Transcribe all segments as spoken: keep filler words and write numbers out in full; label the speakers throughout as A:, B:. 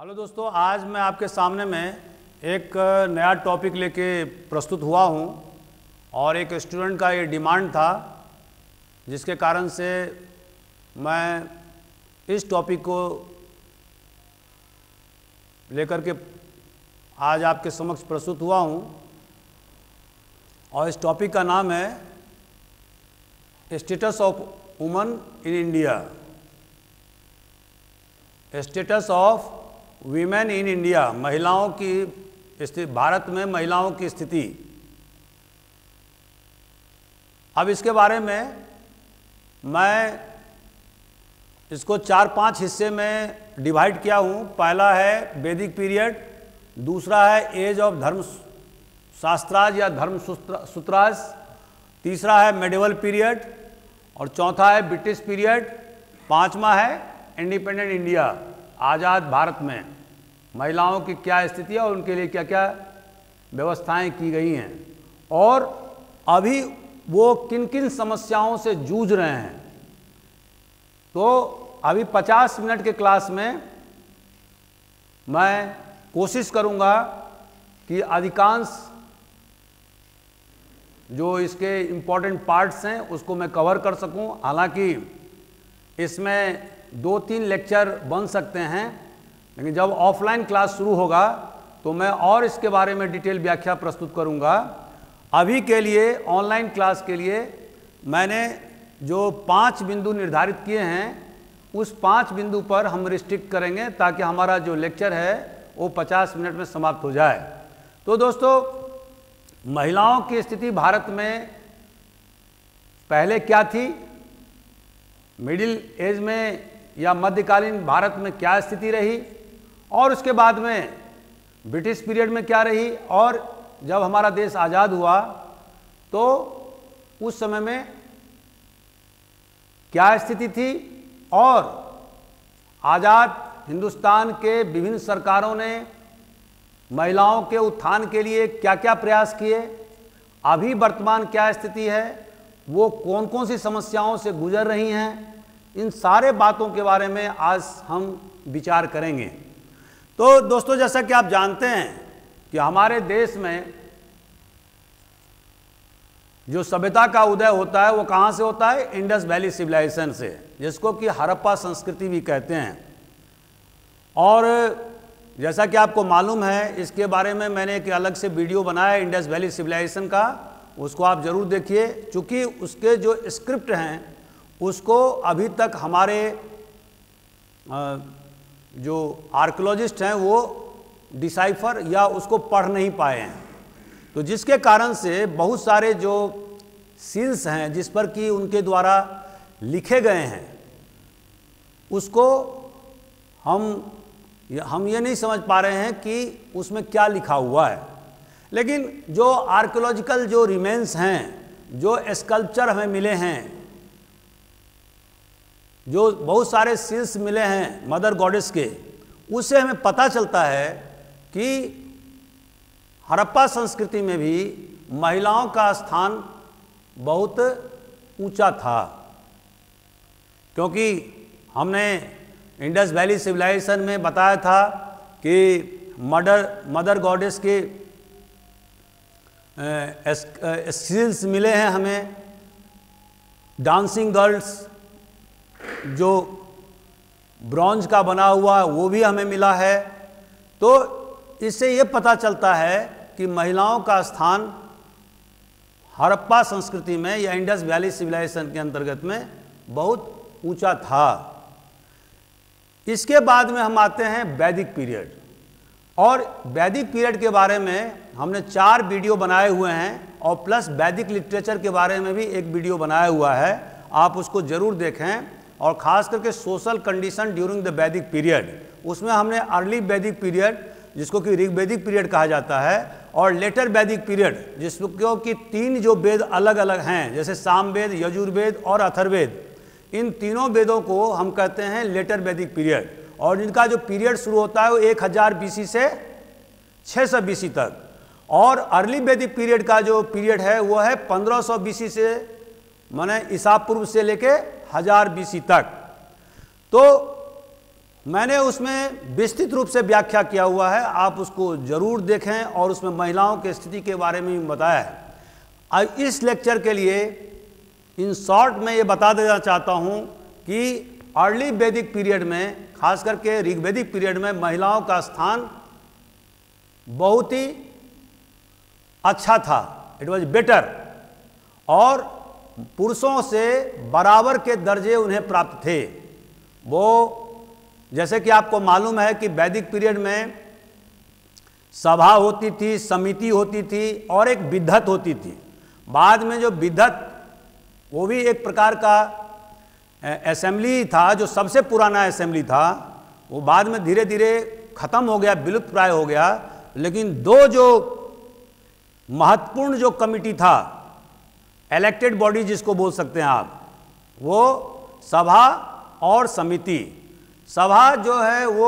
A: Hello दोस्तों, आज मैं आपके सामने में एक नया टॉपिक लेके प्रस्तुत हुआ हूँ और एक स्टूडेंट का ये डिमांड था, जिसके कारण से मैं इस टॉपिक को लेकर के आज आपके समक्ष प्रस्तुत हुआ हूँ। और इस टॉपिक का नाम है status of woman in India. Status of women in India, महिलाओं की स्थिति, भारत में महिलाओं की स्थिति। अब इसके बारे में मैं इसको चार पांच हिस्से में डिवाइड किया हूँ। पहला है वैदिक पीरियड, दूसरा है एज ऑफ धर्म शास्त्राज या धर्म सूत्राज, तीसरा है मेडिवल पीरियड और चौथा है ब्रिटिश पीरियड, पांचवा है इंडिपेंडेंट इंडिया, आज़ाद भारत में महिलाओं की क्या स्थिति है और उनके लिए क्या क्या व्यवस्थाएं की गई हैं और अभी वो किन किन समस्याओं से जूझ रहे हैं। तो अभी पचास मिनट के क्लास में मैं कोशिश करूंगा कि अधिकांश जो इसके इम्पोर्टेंट पार्ट्स हैं उसको मैं कवर कर सकूं। हालांकि इसमें दो तीन लेक्चर बन सकते हैं, लेकिन जब ऑफलाइन क्लास शुरू होगा तो मैं और इसके बारे में डिटेल व्याख्या प्रस्तुत करूंगा। अभी के लिए ऑनलाइन क्लास के लिए मैंने जो पांच बिंदु निर्धारित किए हैं उस पांच बिंदु पर हम रिस्ट्रिक्ट करेंगे ताकि हमारा जो लेक्चर है वो पचास मिनट में समाप्त हो जाए। तो दोस्तों, महिलाओं की स्थिति भारत में पहले क्या थी, मिडिल एज में या मध्यकालीन भारत में क्या स्थिति रही और उसके बाद में ब्रिटिश पीरियड में क्या रही, और जब हमारा देश आज़ाद हुआ तो उस समय में क्या स्थिति थी, और आज़ाद हिंदुस्तान के विभिन्न सरकारों ने महिलाओं के उत्थान के लिए क्या क्या प्रयास किए, अभी वर्तमान क्या स्थिति है, वो कौन कौन सी समस्याओं से गुजर रही हैं, इन सारे बातों के बारे में आज हम विचार करेंगे। तो दोस्तों, जैसा कि आप जानते हैं कि हमारे देश में जो सभ्यता का उदय होता है वो कहाँ से होता है, इंडस वैली सिविलाइजेशन से, जिसको कि हड़प्पा संस्कृति भी कहते हैं। और जैसा कि आपको मालूम है, इसके बारे में मैंने एक अलग से वीडियो बनाया है इंडस वैली सिविलाइजेशन का, उसको आप ज़रूर देखिए। चूँकि उसके जो स्क्रिप्ट हैं उसको अभी तक हमारे जो आर्कियोलॉजिस्ट हैं वो डिसाइफर या उसको पढ़ नहीं पाए हैं, तो जिसके कारण से बहुत सारे जो सील्स हैं जिस पर कि उनके द्वारा लिखे गए हैं उसको हम हम ये नहीं समझ पा रहे हैं कि उसमें क्या लिखा हुआ है। लेकिन जो आर्कियोलॉजिकल जो रिमेन्स हैं, जो स्कल्पचर हमें मिले हैं, जो बहुत सारे सील्स मिले हैं मदर गॉडेस के, उससे हमें पता चलता है कि हड़प्पा संस्कृति में भी महिलाओं का स्थान बहुत ऊंचा था। क्योंकि हमने इंडस वैली सिविलाइजेशन में बताया था कि मदर मदर गॉडेस के सील्स मिले हैं हमें, डांसिंग गर्ल्स जो ब्रॉन्ज का बना हुआ वो भी हमें मिला है। तो इससे ये पता चलता है कि महिलाओं का स्थान हड़प्पा संस्कृति में या इंडस वैली सिविलाइजेशन के अंतर्गत में बहुत ऊंचा था। इसके बाद में हम आते हैं वैदिक पीरियड, और वैदिक पीरियड के बारे में हमने चार वीडियो बनाए हुए हैं और प्लस वैदिक लिटरेचर के बारे में भी एक वीडियो बनाया हुआ है, आप उसको ज़रूर देखें। और ख़ास करके social condition during the Vedic period, उसमें हमने अर्ली वैदिक पीरियड जिसको कि ऋग्वैदिक पीरियड कहा जाता है और लेटर वैदिक पीरियड जिसको कि तीन जो वेद अलग अलग हैं, जैसे सामवेद, यजुर्वेद और अथर्ववेद, इन तीनों वेदों को हम कहते हैं लेटर वैदिक पीरियड। और इनका जो पीरियड शुरू होता है वो एक हज़ार बीसी से छः सौ बीसी तक, और अर्ली वैदिक पीरियड का जो पीरियड है वो है पंद्रह सौ बीसी से, माने ईसा पूर्व से लेके हजार बीसी तक। तो मैंने उसमें विस्तृत रूप से व्याख्या किया हुआ है, आप उसको जरूर देखें, और उसमें महिलाओं की स्थिति के बारे में भी बताया है। अब इस लेक्चर के लिए इन शॉर्ट में ये बता देना चाहता हूँ कि अर्ली वैदिक पीरियड में, खास करके ऋग्वैदिक पीरियड में, महिलाओं का स्थान बहुत ही अच्छा था, इट वॉज बेटर, और पुरुषों से बराबर के दर्जे उन्हें प्राप्त थे। वो जैसे कि आपको मालूम है कि वैदिक पीरियड में सभा होती थी, समिति होती थी, और एक विद्धत होती थी। बाद में जो विद्धत, वो भी एक प्रकार का असेंबली था, जो सबसे पुराना असेंबली था, वो बाद में धीरे धीरे खत्म हो गया, विलुप्त प्राय हो गया। लेकिन दो जो महत्वपूर्ण जो कमिटी था, इलेक्टेड बॉडी जिसको बोल सकते हैं आप, वो सभा और समिति। सभा जो है वो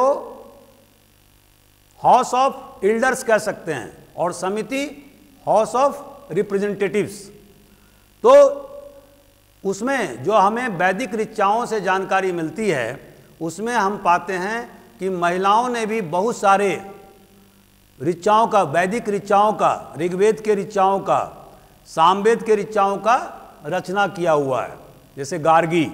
A: हाउस ऑफ एल्डर्स कह सकते हैं, और समिति हाउस ऑफ रिप्रेजेंटेटिव्स। तो उसमें जो हमें वैदिक ऋचाओं से जानकारी मिलती है, उसमें हम पाते हैं कि महिलाओं ने भी बहुत सारे ऋचाओं का, वैदिक ऋचाओं का, ऋग्वेद के ऋचाओं का, सामवेद के ऋचाओं का रचना किया हुआ है, जैसे गार्गी।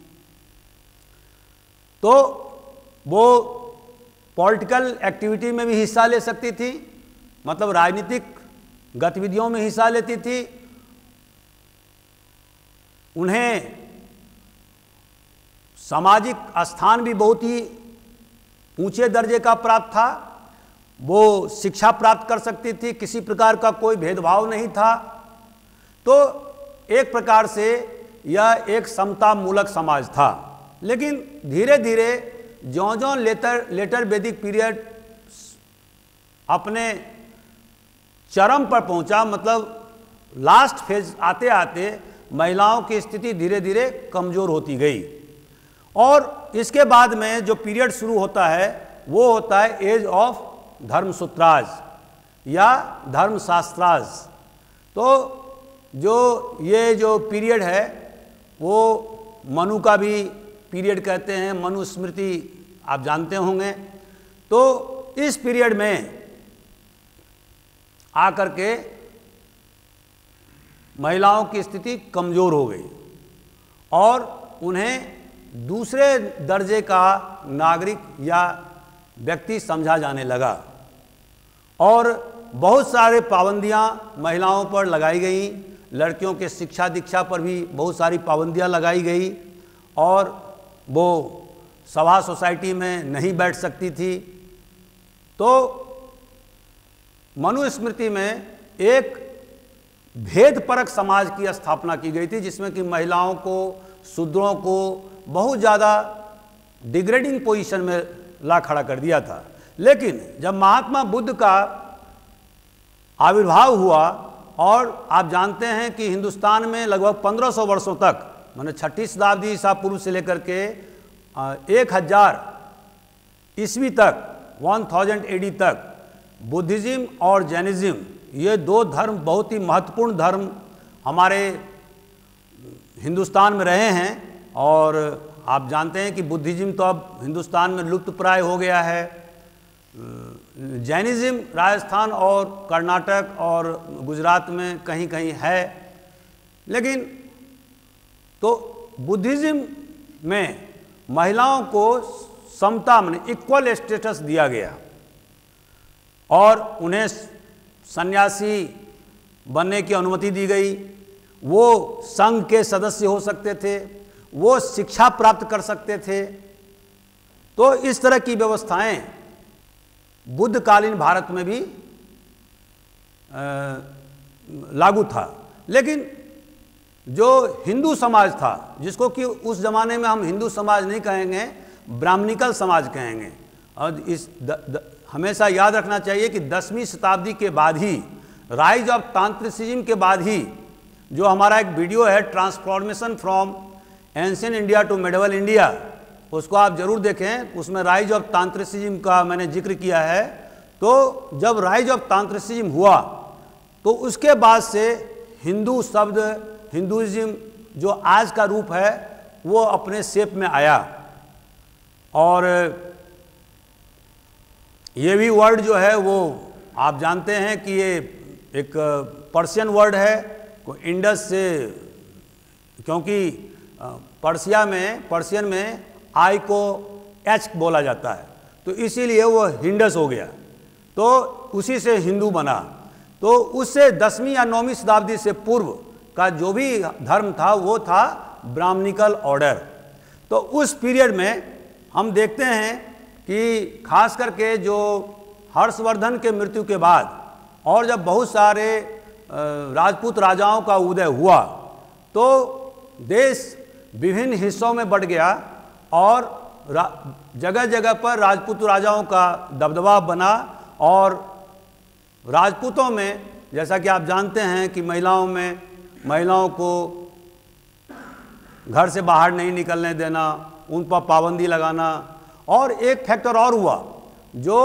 A: तो वो पॉलिटिकल एक्टिविटी में भी हिस्सा ले सकती थी, मतलब राजनीतिक गतिविधियों में हिस्सा लेती थी। उन्हें सामाजिक स्थान भी बहुत ही ऊंचे दर्जे का प्राप्त था। वो शिक्षा प्राप्त कर सकती थी, किसी प्रकार का कोई भेदभाव नहीं था। तो एक प्रकार से यह एक समता मूलक समाज था। लेकिन धीरे धीरे ज्यों ज्यों लेटर लेटर वैदिक पीरियड अपने चरम पर पहुंचा, मतलब लास्ट फेज आते आते महिलाओं की स्थिति धीरे धीरे कमजोर होती गई। और इसके बाद में जो पीरियड शुरू होता है वो होता है एज ऑफ धर्मसूत्राज या धर्मशास्त्राज। तो जो ये जो पीरियड है वो मनु का भी पीरियड कहते हैं, मनुस्मृति आप जानते होंगे। तो इस पीरियड में आकर के महिलाओं की स्थिति कमजोर हो गई और उन्हें दूसरे दर्जे का नागरिक या व्यक्ति समझा जाने लगा और बहुत सारे पाबंदियां महिलाओं पर लगाई गई। लड़कियों के शिक्षा दीक्षा पर भी बहुत सारी पाबंदियां लगाई गई और वो सभा सोसाइटी में नहीं बैठ सकती थी। तो मनुस्मृति में एक भेदपरक समाज की स्थापना की गई थी, जिसमें कि महिलाओं को, शूद्रों को बहुत ज़्यादा डिग्रेडिंग पोजीशन में ला खड़ा कर दिया था। लेकिन जब महात्मा बुद्ध का आविर्भाव हुआ, और आप जानते हैं कि हिंदुस्तान में लगभग पंद्रह सौ वर्षों तक, माने छठी शताब्दी ईसा पूर्व से लेकर के एक हजार ईस्वी तक, वन थाउजेंड एडी तक, बुद्धिज्म और जैनिज्म ये दो धर्म बहुत ही महत्वपूर्ण धर्म हमारे हिंदुस्तान में रहे हैं। और आप जानते हैं कि बुद्धिज्म तो अब हिंदुस्तान में लुप्त प्राय हो गया है। जैनिज्म राजस्थान और कर्नाटक और गुजरात में कहीं कहीं है। लेकिन तो बुद्धिज्म में महिलाओं को समता में इक्वल स्टेटस दिया गया और उन्हें सन्यासी बनने की अनुमति दी गई। वो संघ के सदस्य हो सकते थे, वो शिक्षा प्राप्त कर सकते थे। तो इस तरह की व्यवस्थाएं बुद्धकालीन भारत में भी लागू था। लेकिन जो हिंदू समाज था, जिसको कि उस जमाने में हम हिंदू समाज नहीं कहेंगे, ब्राह्मणिकल समाज कहेंगे। और इस द, द, हमेशा याद रखना चाहिए कि दसवीं शताब्दी के बाद ही, राइज ऑफ तांत्रिसिज्म के बाद ही, जो हमारा एक वीडियो है transformation from ancient India to medieval India, उसको आप जरूर देखें। उसमें राइज ऑफ तांत्रिसिज्म का मैंने जिक्र किया है। तो जब राइज ऑफ तांत्रिसिज्म हुआ तो उसके बाद से हिंदू शब्द, हिंदुइज्म जो आज का रूप है, वो अपने शेप में आया। और ये भी वर्ड जो है वो आप जानते हैं कि ये एक पर्शियन वर्ड है, को इंडस से, क्योंकि पर्शिया में पर्शियन में आई को एच बोला जाता है, तो इसीलिए वो हिंडस हो गया, तो उसी से हिंदू बना। तो उससे दसवीं या नौवीं शताब्दी से पूर्व का जो भी धर्म था वो था ब्राह्मणिकल ऑर्डर। तो उस पीरियड में हम देखते हैं कि खास करके जो हर्षवर्धन के मृत्यु के बाद और जब बहुत सारे राजपूत राजाओं का उदय हुआ तो देश विभिन्न हिस्सों में बढ़ गया और जगह जगह पर राजपूत राजाओं का दबदबा बना। और राजपूतों में जैसा कि आप जानते हैं कि महिलाओं में महिलाओं को घर से बाहर नहीं निकलने देना, उन पर पाबंदी लगाना, और एक फैक्टर और हुआ, जो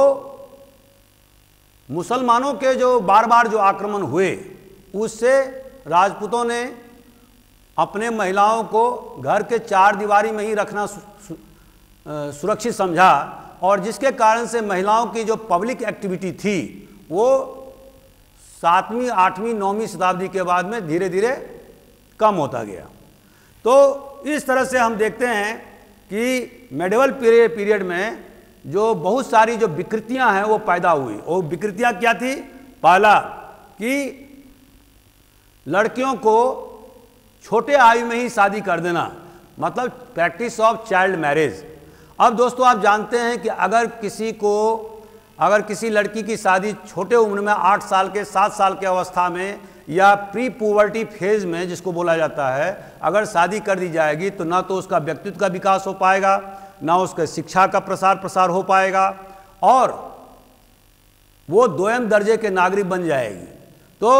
A: मुसलमानों के जो बार बार जो आक्रमण हुए उससे राजपूतों ने अपने महिलाओं को घर के चार दीवारी में ही रखना सुरक्षित समझा, और जिसके कारण से महिलाओं की जो पब्लिक एक्टिविटी थी वो सातवीं आठवीं नौवीं शताब्दी के बाद में धीरे धीरे कम होता गया। तो इस तरह से हम देखते हैं कि मेडिवल पीरियड में जो बहुत सारी जो विकृतियां हैं वो पैदा हुई। और विकृतियां क्या थी? पहला कि लड़कियों को छोटे आयु में ही शादी कर देना, मतलब प्रैक्टिस ऑफ चाइल्ड मैरिज। अब दोस्तों आप जानते हैं कि अगर किसी को अगर किसी लड़की की शादी छोटे उम्र में आठ साल के सात साल के अवस्था में या प्री पुबर्टी फेज में जिसको बोला जाता है अगर शादी कर दी जाएगी तो ना तो उसका व्यक्तित्व का विकास हो पाएगा, ना उसके शिक्षा का प्रसार प्रसार हो पाएगा, और वो दोयम दर्जे के नागरिक बन जाएगी। तो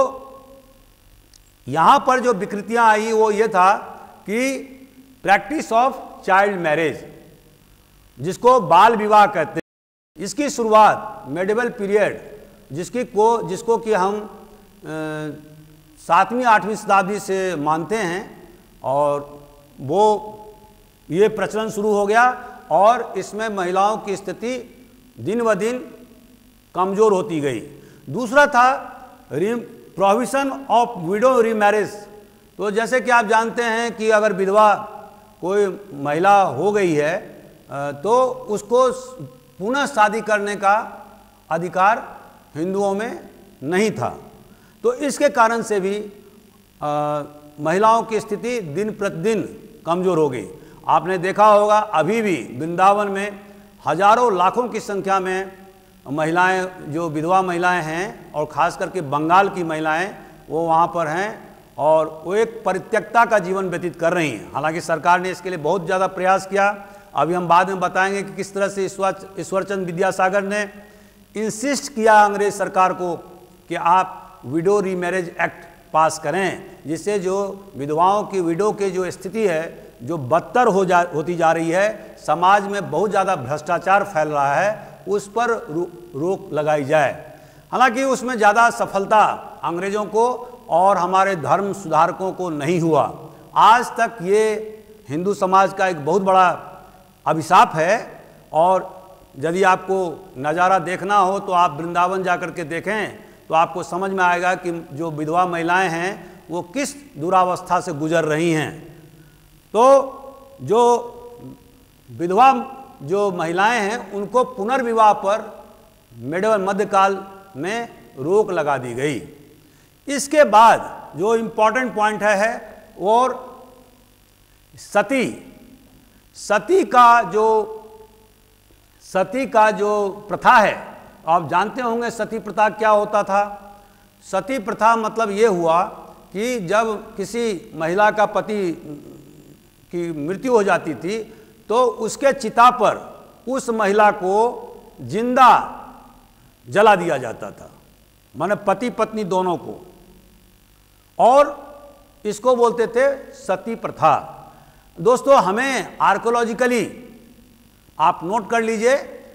A: यहाँ पर जो विकृतियाँ आई वो ये था कि प्रैक्टिस ऑफ चाइल्ड मैरिज, जिसको बाल विवाह कहते हैं, इसकी शुरुआत मेडिवल पीरियड जिसकी को जिसको कि हम सातवीं आठवीं शताब्दी से मानते हैं, और वो ये प्रचलन शुरू हो गया और इसमें महिलाओं की स्थिति दिन ब दिन कमज़ोर होती गई। दूसरा था प्रोहिबिशन ऑफ विडो रीमैरिज। तो जैसे कि आप जानते हैं कि अगर विधवा कोई महिला हो गई है तो उसको पुनः शादी करने का अधिकार हिंदुओं में नहीं था। तो इसके कारण से भी आ, महिलाओं की स्थिति दिन प्रतिदिन कमज़ोर हो गई। आपने देखा होगा अभी भी वृंदावन में हजारों लाखों की संख्या में महिलाएं जो विधवा महिलाएं हैं, और ख़ास करके बंगाल की महिलाएं वो वहाँ पर हैं और वो एक परित्यक्ता का जीवन व्यतीत कर रही हैं। हालांकि सरकार ने इसके लिए बहुत ज़्यादा प्रयास किया। अभी हम बाद में बताएंगे कि किस तरह से ईश्वर ईश्वरचंद विद्यासागर ने इंसिस्ट किया अंग्रेज सरकार को कि आप विडो रीमैरिज एक्ट पास करें, जिससे जो विधवाओं की विडो की जो स्थिति है जो बदतर हो जा होती जा रही है, समाज में बहुत ज़्यादा भ्रष्टाचार फैल रहा है, उस पर रो, रोक लगाई जाए। हालांकि उसमें ज़्यादा सफलता अंग्रेज़ों को और हमारे धर्म सुधारकों को नहीं हुआ। आज तक ये हिंदू समाज का एक बहुत बड़ा अभिशाप है, और यदि आपको नज़ारा देखना हो तो आप वृंदावन जा कर के देखें तो आपको समझ में आएगा कि जो विधवा महिलाएं हैं वो किस दुरावस्था से गुजर रही हैं। तो जो विधवा जो महिलाएं हैं उनको पुनर्विवाह पर मेडिवल मध्यकाल में रोक लगा दी गई। इसके बाद जो इम्पोर्टेंट पॉइंट है, है और सती सती का जो सती का जो प्रथा है, आप जानते होंगे सती प्रथा क्या होता था। सती प्रथा मतलब ये हुआ कि जब किसी महिला का पति की मृत्यु हो जाती थी तो उसके चिता पर उस महिला को जिंदा जला दिया जाता था, माने पति पत्नी दोनों को, और इसको बोलते थे सती प्रथा। दोस्तों हमें आर्कोलॉजिकली आप नोट कर लीजिए,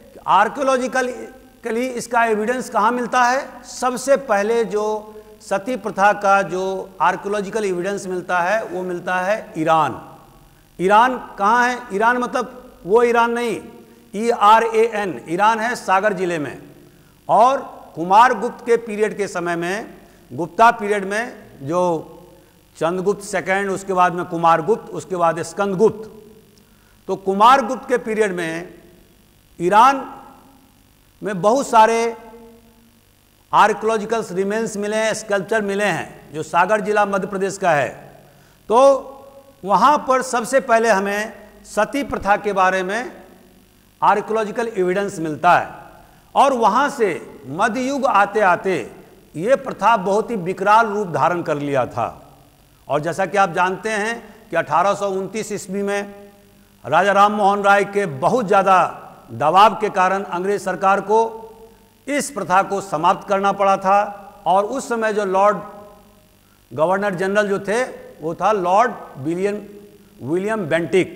A: आर्कोलॉजिकली इसका एविडेंस कहाँ मिलता है। सबसे पहले जो सती प्रथा का जो आर्कोलॉजिकल एविडेंस मिलता है वो मिलता है ईरान। ईरान कहाँ है? ईरान मतलब वो ईरान नहीं, E R A N, Eran है सागर जिले में। और कुमार गुप्त के पीरियड के समय में, गुप्ता पीरियड में, जो चंद्रगुप्त सेकंड, उसके बाद में कुमार गुप्त, उसके बाद स्कंदगुप्त, तो कुमार गुप्त के पीरियड में ईरान में बहुत सारे आर्कियोलॉजिकल रिमेन्स मिले हैं, स्कल्पचर मिले हैं, जो सागर जिला मध्य प्रदेश का है। तो वहाँ पर सबसे पहले हमें सती प्रथा के बारे में आर्कियोलॉजिकल एविडेंस मिलता है। और वहाँ से मध्य युग आते आते ये प्रथा बहुत ही विकराल रूप धारण कर लिया था। और जैसा कि आप जानते हैं कि अठारह सौ उनतीस ईस्वी में राजा राम मोहन राय के बहुत ज़्यादा दबाव के कारण अंग्रेज सरकार को इस प्रथा को समाप्त करना पड़ा था। और उस समय जो लॉर्ड गवर्नर जनरल जो थे वो था लॉर्ड विलियम विलियम बेंटिक।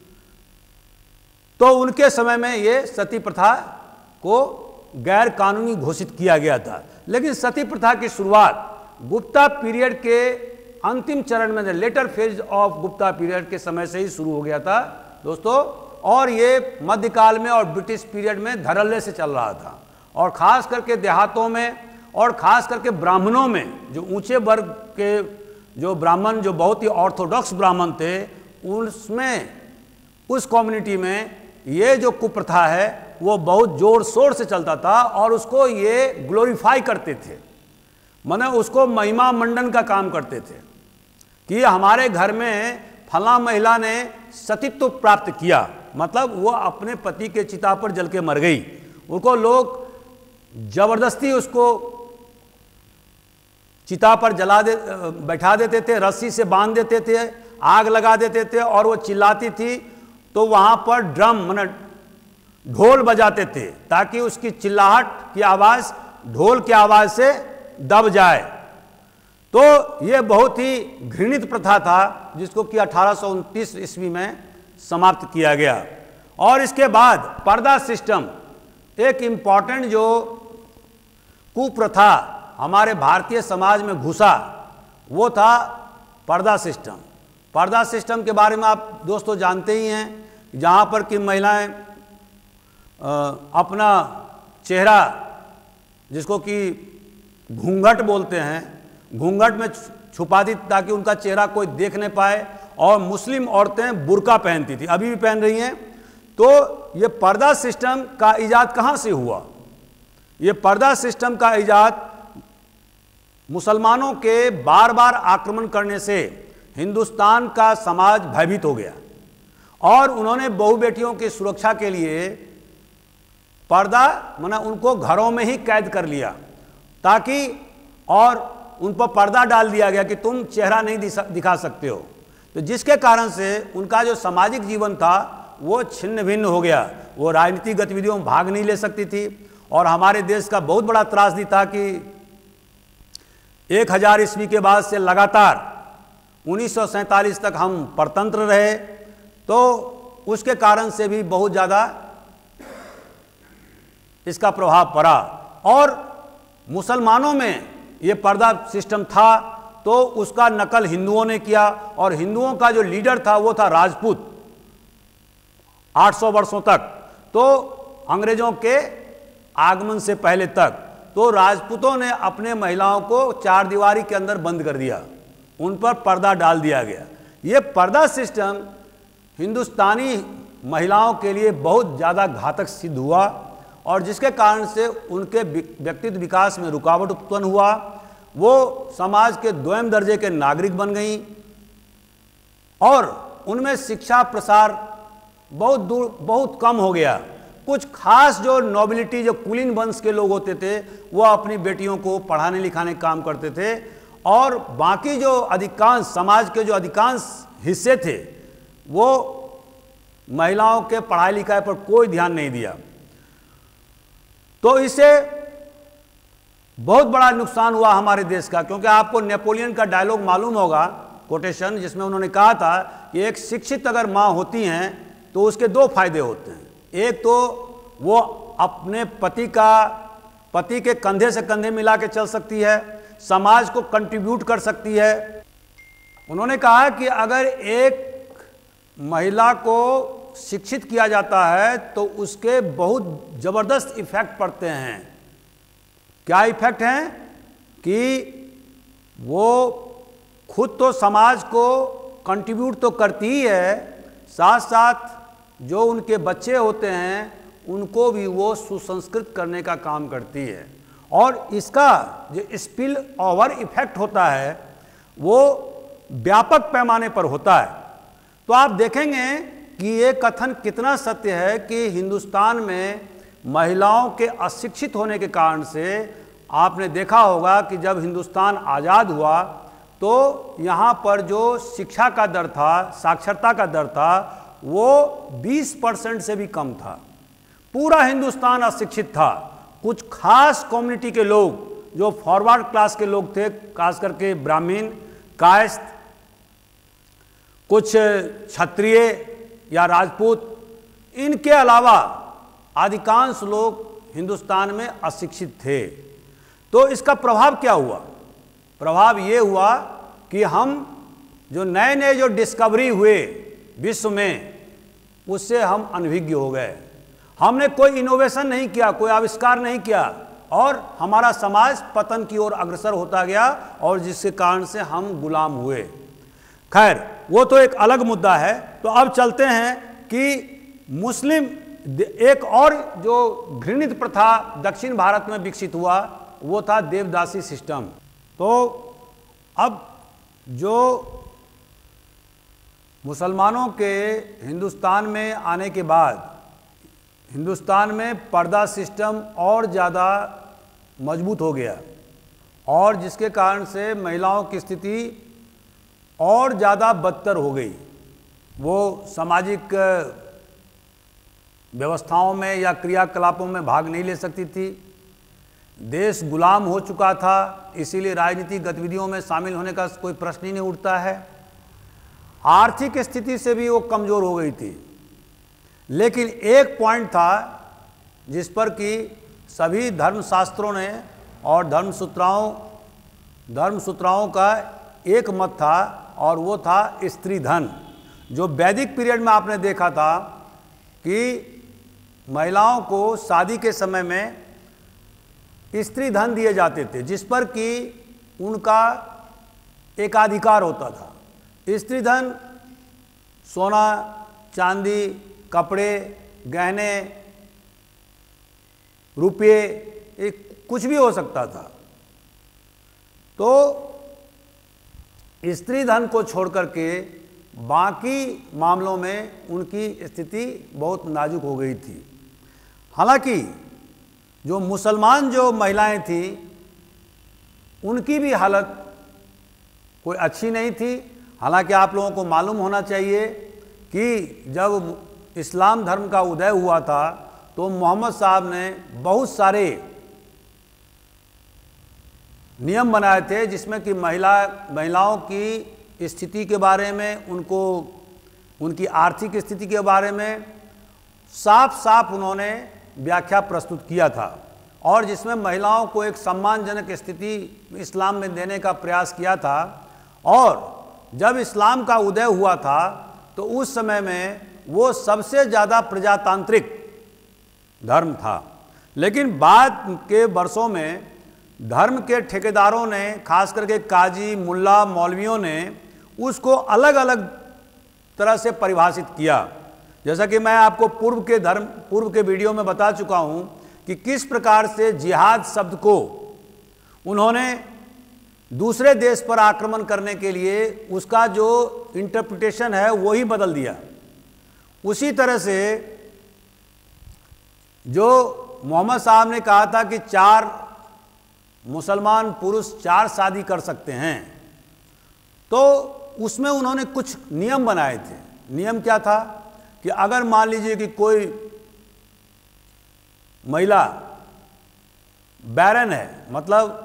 A: तो उनके समय में ये सती प्रथा को गैर कानूनी घोषित किया गया था। लेकिन सती प्रथा की शुरुआत गुप्ता पीरियड के अंतिम चरण में, later phase of Gupta period के समय से ही शुरू हो गया था दोस्तों। और ये मध्यकाल में और ब्रिटिश पीरियड में धड़ल्ले से चल रहा था। और खास करके देहातों में और खास करके ब्राह्मणों में, जो ऊंचे वर्ग के जो ब्राह्मण, जो बहुत ही ऑर्थोडॉक्स ब्राह्मण थे, उसमें उस कम्युनिटी में ये जो कुप्रथा है वो बहुत जोर शोर से चलता था। और उसको ये ग्लोरीफाई करते थे, माने उसको महिमा मंडन का काम करते थे कि हमारे घर में फला महिला ने सतीत्व प्राप्त किया, मतलब वो अपने पति के चिता पर जल के मर गई। उनको लोग जबरदस्ती उसको चिता पर जला दे बैठा देते थे, रस्सी से बांध देते थे, आग लगा देते थे, और वो चिल्लाती थी तो वहाँ पर ड्रम माने ढोल बजाते थे ताकि उसकी चिल्लाहट की आवाज़ ढोल की आवाज़ से दब जाए। तो ये बहुत ही घृणित प्रथा था जिसको कि अठारह सौ उनतीस ईस्वी में समाप्त किया गया। और इसके बाद पर्दा सिस्टम, एक इम्पॉर्टेंट जो कुप्रथा हमारे भारतीय समाज में घुसा, वो था पर्दा सिस्टम। पर्दा सिस्टम के बारे में आप दोस्तों जानते ही हैं, जहाँ पर कि महिलाएं अपना चेहरा, जिसको कि घूंघट बोलते हैं, घूंघट में छुपा दी ताकि उनका चेहरा कोई देख नहीं पाए। और मुस्लिम औरतें बुर्का पहनती थी, अभी भी पहन रही हैं। तो ये पर्दा सिस्टम का इजाद कहाँ से हुआ? ये पर्दा सिस्टम का इजाद मुसलमानों के बार बार आक्रमण करने से हिंदुस्तान का समाज भयभीत हो गया। और उन्होंने बहू बेटियों की सुरक्षा के लिए पर्दा माना उनको घरों में ही कैद कर लिया, ताकि और उन पर पर्दा डाल दिया गया कि तुम चेहरा नहीं दिखा सकते हो। तो जिसके कारण से उनका जो सामाजिक जीवन था वो छिन्न भिन्न हो गया। वो राजनीतिक गतिविधियों में भाग नहीं ले सकती थी। और हमारे देश का बहुत बड़ा त्रासदी था कि एक हजार ईस्वी के बाद से लगातार उन्नीस सौ सैंतालीस तक हम परतंत्र रहे। तो उसके कारण से भी बहुत ज़्यादा इसका प्रभाव पड़ा। और मुसलमानों में ये पर्दा सिस्टम था तो उसका नकल हिंदुओं ने किया। और हिंदुओं का जो लीडर था वो था राजपूत आठ सौ वर्षों तक, तो अंग्रेजों के आगमन से पहले तक। तो राजपूतों ने अपने महिलाओं को चार दीवारी के अंदर बंद कर दिया, उन पर पर्दा डाल दिया गया। ये पर्दा सिस्टम हिंदुस्तानी महिलाओं के लिए बहुत ज़्यादा घातक सिद्ध हुआ। और जिसके कारण से उनके व्यक्तित्व विकास में रुकावट उत्पन्न हुआ। वो समाज के दोयम दर्जे के नागरिक बन गईं और उनमें शिक्षा प्रसार बहुत दूर बहुत कम हो गया। कुछ खास जो नोबिलिटी, जो कुलीन वंश के लोग होते थे, वो अपनी बेटियों को पढ़ाने लिखाने का काम करते थे। और बाकी जो अधिकांश समाज के जो अधिकांश हिस्से थे वो महिलाओं के पढ़ाई लिखाई पर कोई ध्यान नहीं दिया। तो इससे बहुत बड़ा नुकसान हुआ हमारे देश का। क्योंकि आपको नेपोलियन का डायलॉग मालूम होगा, कोटेशन, जिसमें उन्होंने कहा था कि एक शिक्षित अगर माँ होती हैं तो उसके दो फायदे होते हैं। एक तो वो अपने पति का पति के कंधे से कंधे मिला के चल सकती है, समाज को कंट्रीब्यूट कर सकती है। उन्होंने कहा कि अगर एक महिला को शिक्षित किया जाता है तो उसके बहुत ज़बरदस्त इफेक्ट पड़ते हैं। क्या इफेक्ट हैं कि वो खुद तो समाज को कंट्रीब्यूट तो करती ही है, साथ साथ जो उनके बच्चे होते हैं उनको भी वो सुसंस्कृत करने का काम करती है। और इसका जो स्पिल ओवर इफेक्ट होता है वो व्यापक पैमाने पर होता है। तो आप देखेंगे कि ये कथन कितना सत्य है कि हिंदुस्तान में महिलाओं के अशिक्षित होने के कारण से आपने देखा होगा कि जब हिंदुस्तान आज़ाद हुआ तो यहाँ पर जो शिक्षा का दर था, साक्षरता का दर था, वो बीस परसेंट से भी कम था। पूरा हिंदुस्तान अशिक्षित था। कुछ खास कम्युनिटी के लोग जो फॉरवर्ड क्लास के लोग थे, खास करके ब्राह्मण, कायस्थ, कुछ क्षत्रिय या राजपूत, इनके अलावा अधिकांश लोग हिंदुस्तान में अशिक्षित थे। तो इसका प्रभाव क्या हुआ? प्रभाव ये हुआ कि हम जो नए नए जो डिस्कवरी हुए विश्व में, उससे हम अनभिज्ञ हो गए। हमने कोई इनोवेशन नहीं किया, कोई आविष्कार नहीं किया और हमारा समाज पतन की ओर अग्रसर होता गया और जिसके कारण से हम गुलाम हुए। खैर, वो तो एक अलग मुद्दा है। तो अब चलते हैं कि मुस्लिम एक और जो घृणित प्रथा दक्षिण भारत में विकसित हुआ वो था देवदासी सिस्टम। तो अब जो मुसलमानों के हिंदुस्तान में आने के बाद हिंदुस्तान में पर्दा सिस्टम और ज़्यादा मजबूत हो गया और जिसके कारण से महिलाओं की स्थिति और ज़्यादा बदतर हो गई। वो सामाजिक व्यवस्थाओं में या क्रियाकलापों में भाग नहीं ले सकती थी। देश गुलाम हो चुका था, इसीलिए राजनीतिक गतिविधियों में शामिल होने का कोई प्रश्न ही नहीं उठता है। आर्थिक स्थिति से भी वो कमज़ोर हो गई थी। लेकिन एक पॉइंट था जिस पर कि सभी धर्मशास्त्रों ने और धर्मसूत्राओं धर्मसूत्राओं का एक मत था और वो था स्त्री धन। जो वैदिक पीरियड में आपने देखा था कि महिलाओं को शादी के समय में स्त्री धन दिए जाते थे जिस पर कि उनका एकाधिकार होता था। स्त्री धन सोना, चांदी, कपड़े, गहने, रुपये, एक कुछ भी हो सकता था। तो स्त्री धन को छोड़ करके बाकी मामलों में उनकी स्थिति बहुत नाजुक हो गई थी। हालांकि जो मुसलमान जो महिलाएं थी उनकी भी हालत कोई अच्छी नहीं थी। हालांकि आप लोगों को मालूम होना चाहिए कि जब इस्लाम धर्म का उदय हुआ था तो मोहम्मद साहब ने बहुत सारे नियम बनाए थे जिसमें कि महिला महिलाओं की स्थिति के बारे में, उनको उनकी आर्थिक स्थिति के बारे में साफ साफ उन्होंने व्याख्या प्रस्तुत किया था और जिसमें महिलाओं को एक सम्मानजनक स्थिति इस्लाम में देने का प्रयास किया था। और जब इस्लाम का उदय हुआ था तो उस समय में वो सबसे ज़्यादा प्रजातांत्रिक धर्म था। लेकिन बाद के वर्षों में धर्म के ठेकेदारों ने, खास करके काजी, मुल्ला, मौलवियों ने उसको अलग अलग तरह से परिभाषित किया। जैसा कि मैं आपको पूर्व के धर्म पूर्व के वीडियो में बता चुका हूं कि किस प्रकार से जिहाद शब्द को उन्होंने दूसरे देश पर आक्रमण करने के लिए उसका जो इंटरप्रिटेशन है वो ही बदल दिया। उसी तरह से जो मोहम्मद साहब ने कहा था कि चार मुसलमान पुरुष चार शादी कर सकते हैं, तो उसमें उन्होंने कुछ नियम बनाए थे। नियम क्या था कि अगर मान लीजिए कि कोई महिला बैरन है, मतलब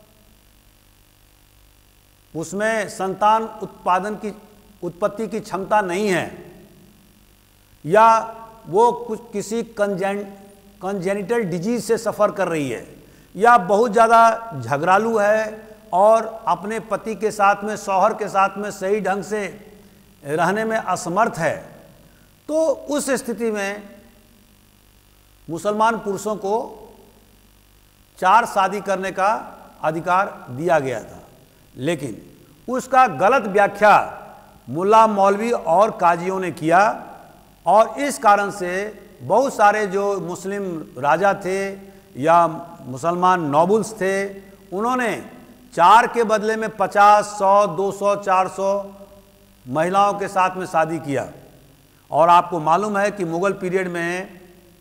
A: उसमें संतान उत्पादन की उत्पत्ति की क्षमता नहीं है, या वो कुछ किसी कंजेन कंजेनिटल डिजीज से सफ़र कर रही है, या बहुत ज़्यादा झगड़ालू है और अपने पति के साथ में, शौहर के साथ में सही ढंग से रहने में असमर्थ है, तो उस स्थिति में मुसलमान पुरुषों को चार शादी करने का अधिकार दिया गया था, लेकिन उसका गलत व्याख्या मुल्ला मौलवी और काजियों ने किया और इस कारण से बहुत सारे जो मुस्लिम राजा थे या मुसलमान नोबल्स थे, उन्होंने चार के बदले में पचास, सौ, दो सौ, चार सौ महिलाओं के साथ में शादी किया। और आपको मालूम है कि मुगल पीरियड में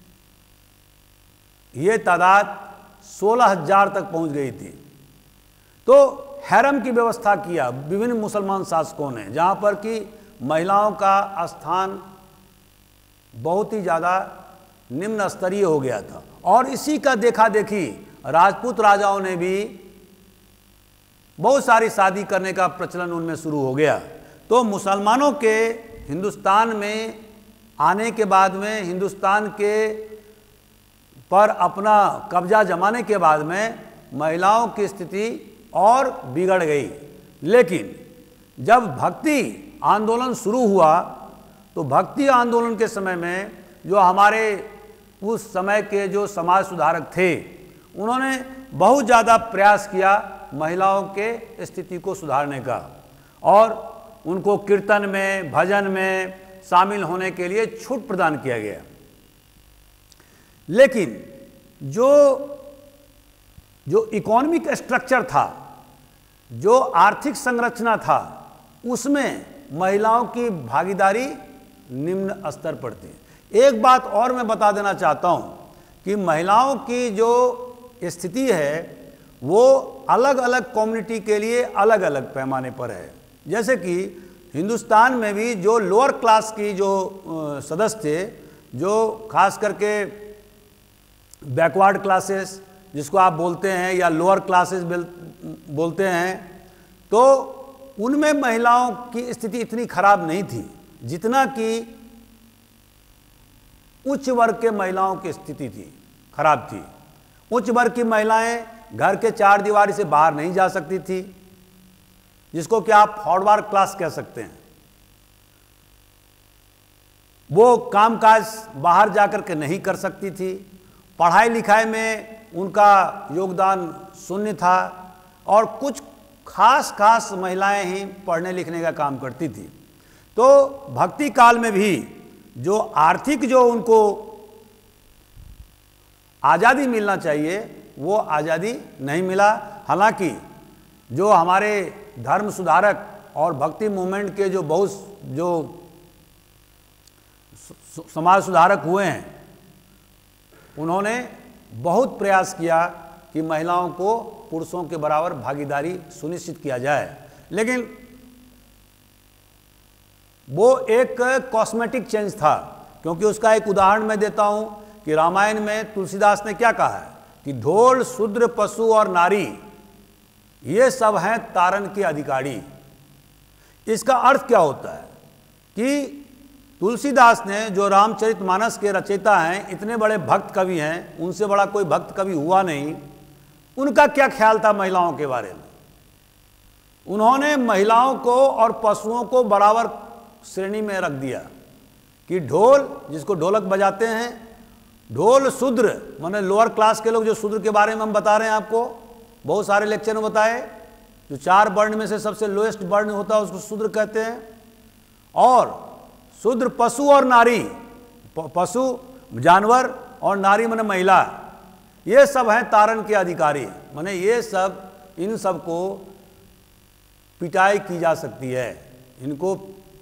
A: ये तादाद सोलह हजार तक पहुंच गई थी। तो हैरम की व्यवस्था किया विभिन्न मुसलमान शासकों ने, जहां पर कि महिलाओं का स्थान बहुत ही ज़्यादा निम्न स्तरीय हो गया था। और इसी का देखा देखी राजपूत राजाओं ने भी बहुत सारी शादी करने का प्रचलन उनमें शुरू हो गया। तो मुसलमानों के हिंदुस्तान में आने के बाद में, हिंदुस्तान के पर अपना कब्जा जमाने के बाद में महिलाओं की स्थिति और बिगड़ गई। लेकिन जब भक्ति आंदोलन शुरू हुआ तो भक्ति आंदोलन के समय में जो हमारे उस समय के जो समाज सुधारक थे, उन्होंने बहुत ज़्यादा प्रयास किया महिलाओं के स्थिति को सुधारने का और उनको कीर्तन में, भजन में शामिल होने के लिए छूट प्रदान किया गया। लेकिन जो जो इकोनॉमिक स्ट्रक्चर था, जो आर्थिक संरचना था, उसमें महिलाओं की भागीदारी निम्न स्तर पर थी। एक बात और मैं बता देना चाहता हूं कि महिलाओं की जो स्थिति है वो अलग अलग कम्युनिटी के लिए अलग अलग पैमाने पर है। जैसे कि हिंदुस्तान में भी जो लोअर क्लास की जो सदस्य थे, जो खास करके बैकवर्ड क्लासेस जिसको आप बोलते हैं या लोअर क्लासेस बोलते हैं, तो उनमें महिलाओं की स्थिति इतनी खराब नहीं थी जितना कि उच्च वर्ग के महिलाओं की स्थिति थी, खराब थी। उच्च वर्ग की महिलाएं घर के चार दीवारी से बाहर नहीं जा सकती थी, जिसको कि आप फॉरवर्ड क्लास कह सकते हैं। वो कामकाज बाहर जाकर के नहीं कर सकती थी, पढ़ाई लिखाई में उनका योगदान शून्य था और कुछ खास खास महिलाएं ही पढ़ने लिखने का काम करती थी। तो भक्ति काल में भी जो आर्थिक जो उनको आज़ादी मिलना चाहिए वो आज़ादी नहीं मिला। हालांकि जो हमारे धर्म सुधारक और भक्ति मूवमेंट के जो बहुत जो समाज सुधारक हुए हैं, उन्होंने बहुत प्रयास किया कि महिलाओं को पुरुषों के बराबर भागीदारी सुनिश्चित किया जाए, लेकिन वो एक कॉस्मेटिक चेंज था। क्योंकि उसका एक उदाहरण मैं देता हूं कि रामायण में तुलसीदास ने क्या कहा है कि ढोल, शूद्र, पशु और नारी ये सब हैं तारन के अधिकारी। इसका अर्थ क्या होता है कि तुलसीदास ने, जो रामचरितमानस के रचयिता हैं, इतने बड़े भक्त कवि हैं, उनसे बड़ा कोई भक्त कवि हुआ नहीं, उनका क्या ख्याल था महिलाओं के बारे में? उन्होंने महिलाओं को और पशुओं को बराबर श्रेणी में रख दिया कि ढोल, जिसको ढोलक बजाते हैं, ढोल शूद्र, माने लोअर क्लास के लोग, जो शूद्र के बारे में हम बता रहे हैं आपको, बहुत सारे लेक्चर में बताए, जो चार वर्ण में से सबसे लोएस्ट वर्ण होता है उसको शूद्र कहते हैं। और शूद्र पशु और नारी, पशु जानवर और नारी माने महिला, ये सब हैं तारन के अधिकारी। माने ये सब, इन सब को पिटाई की जा सकती है, इनको,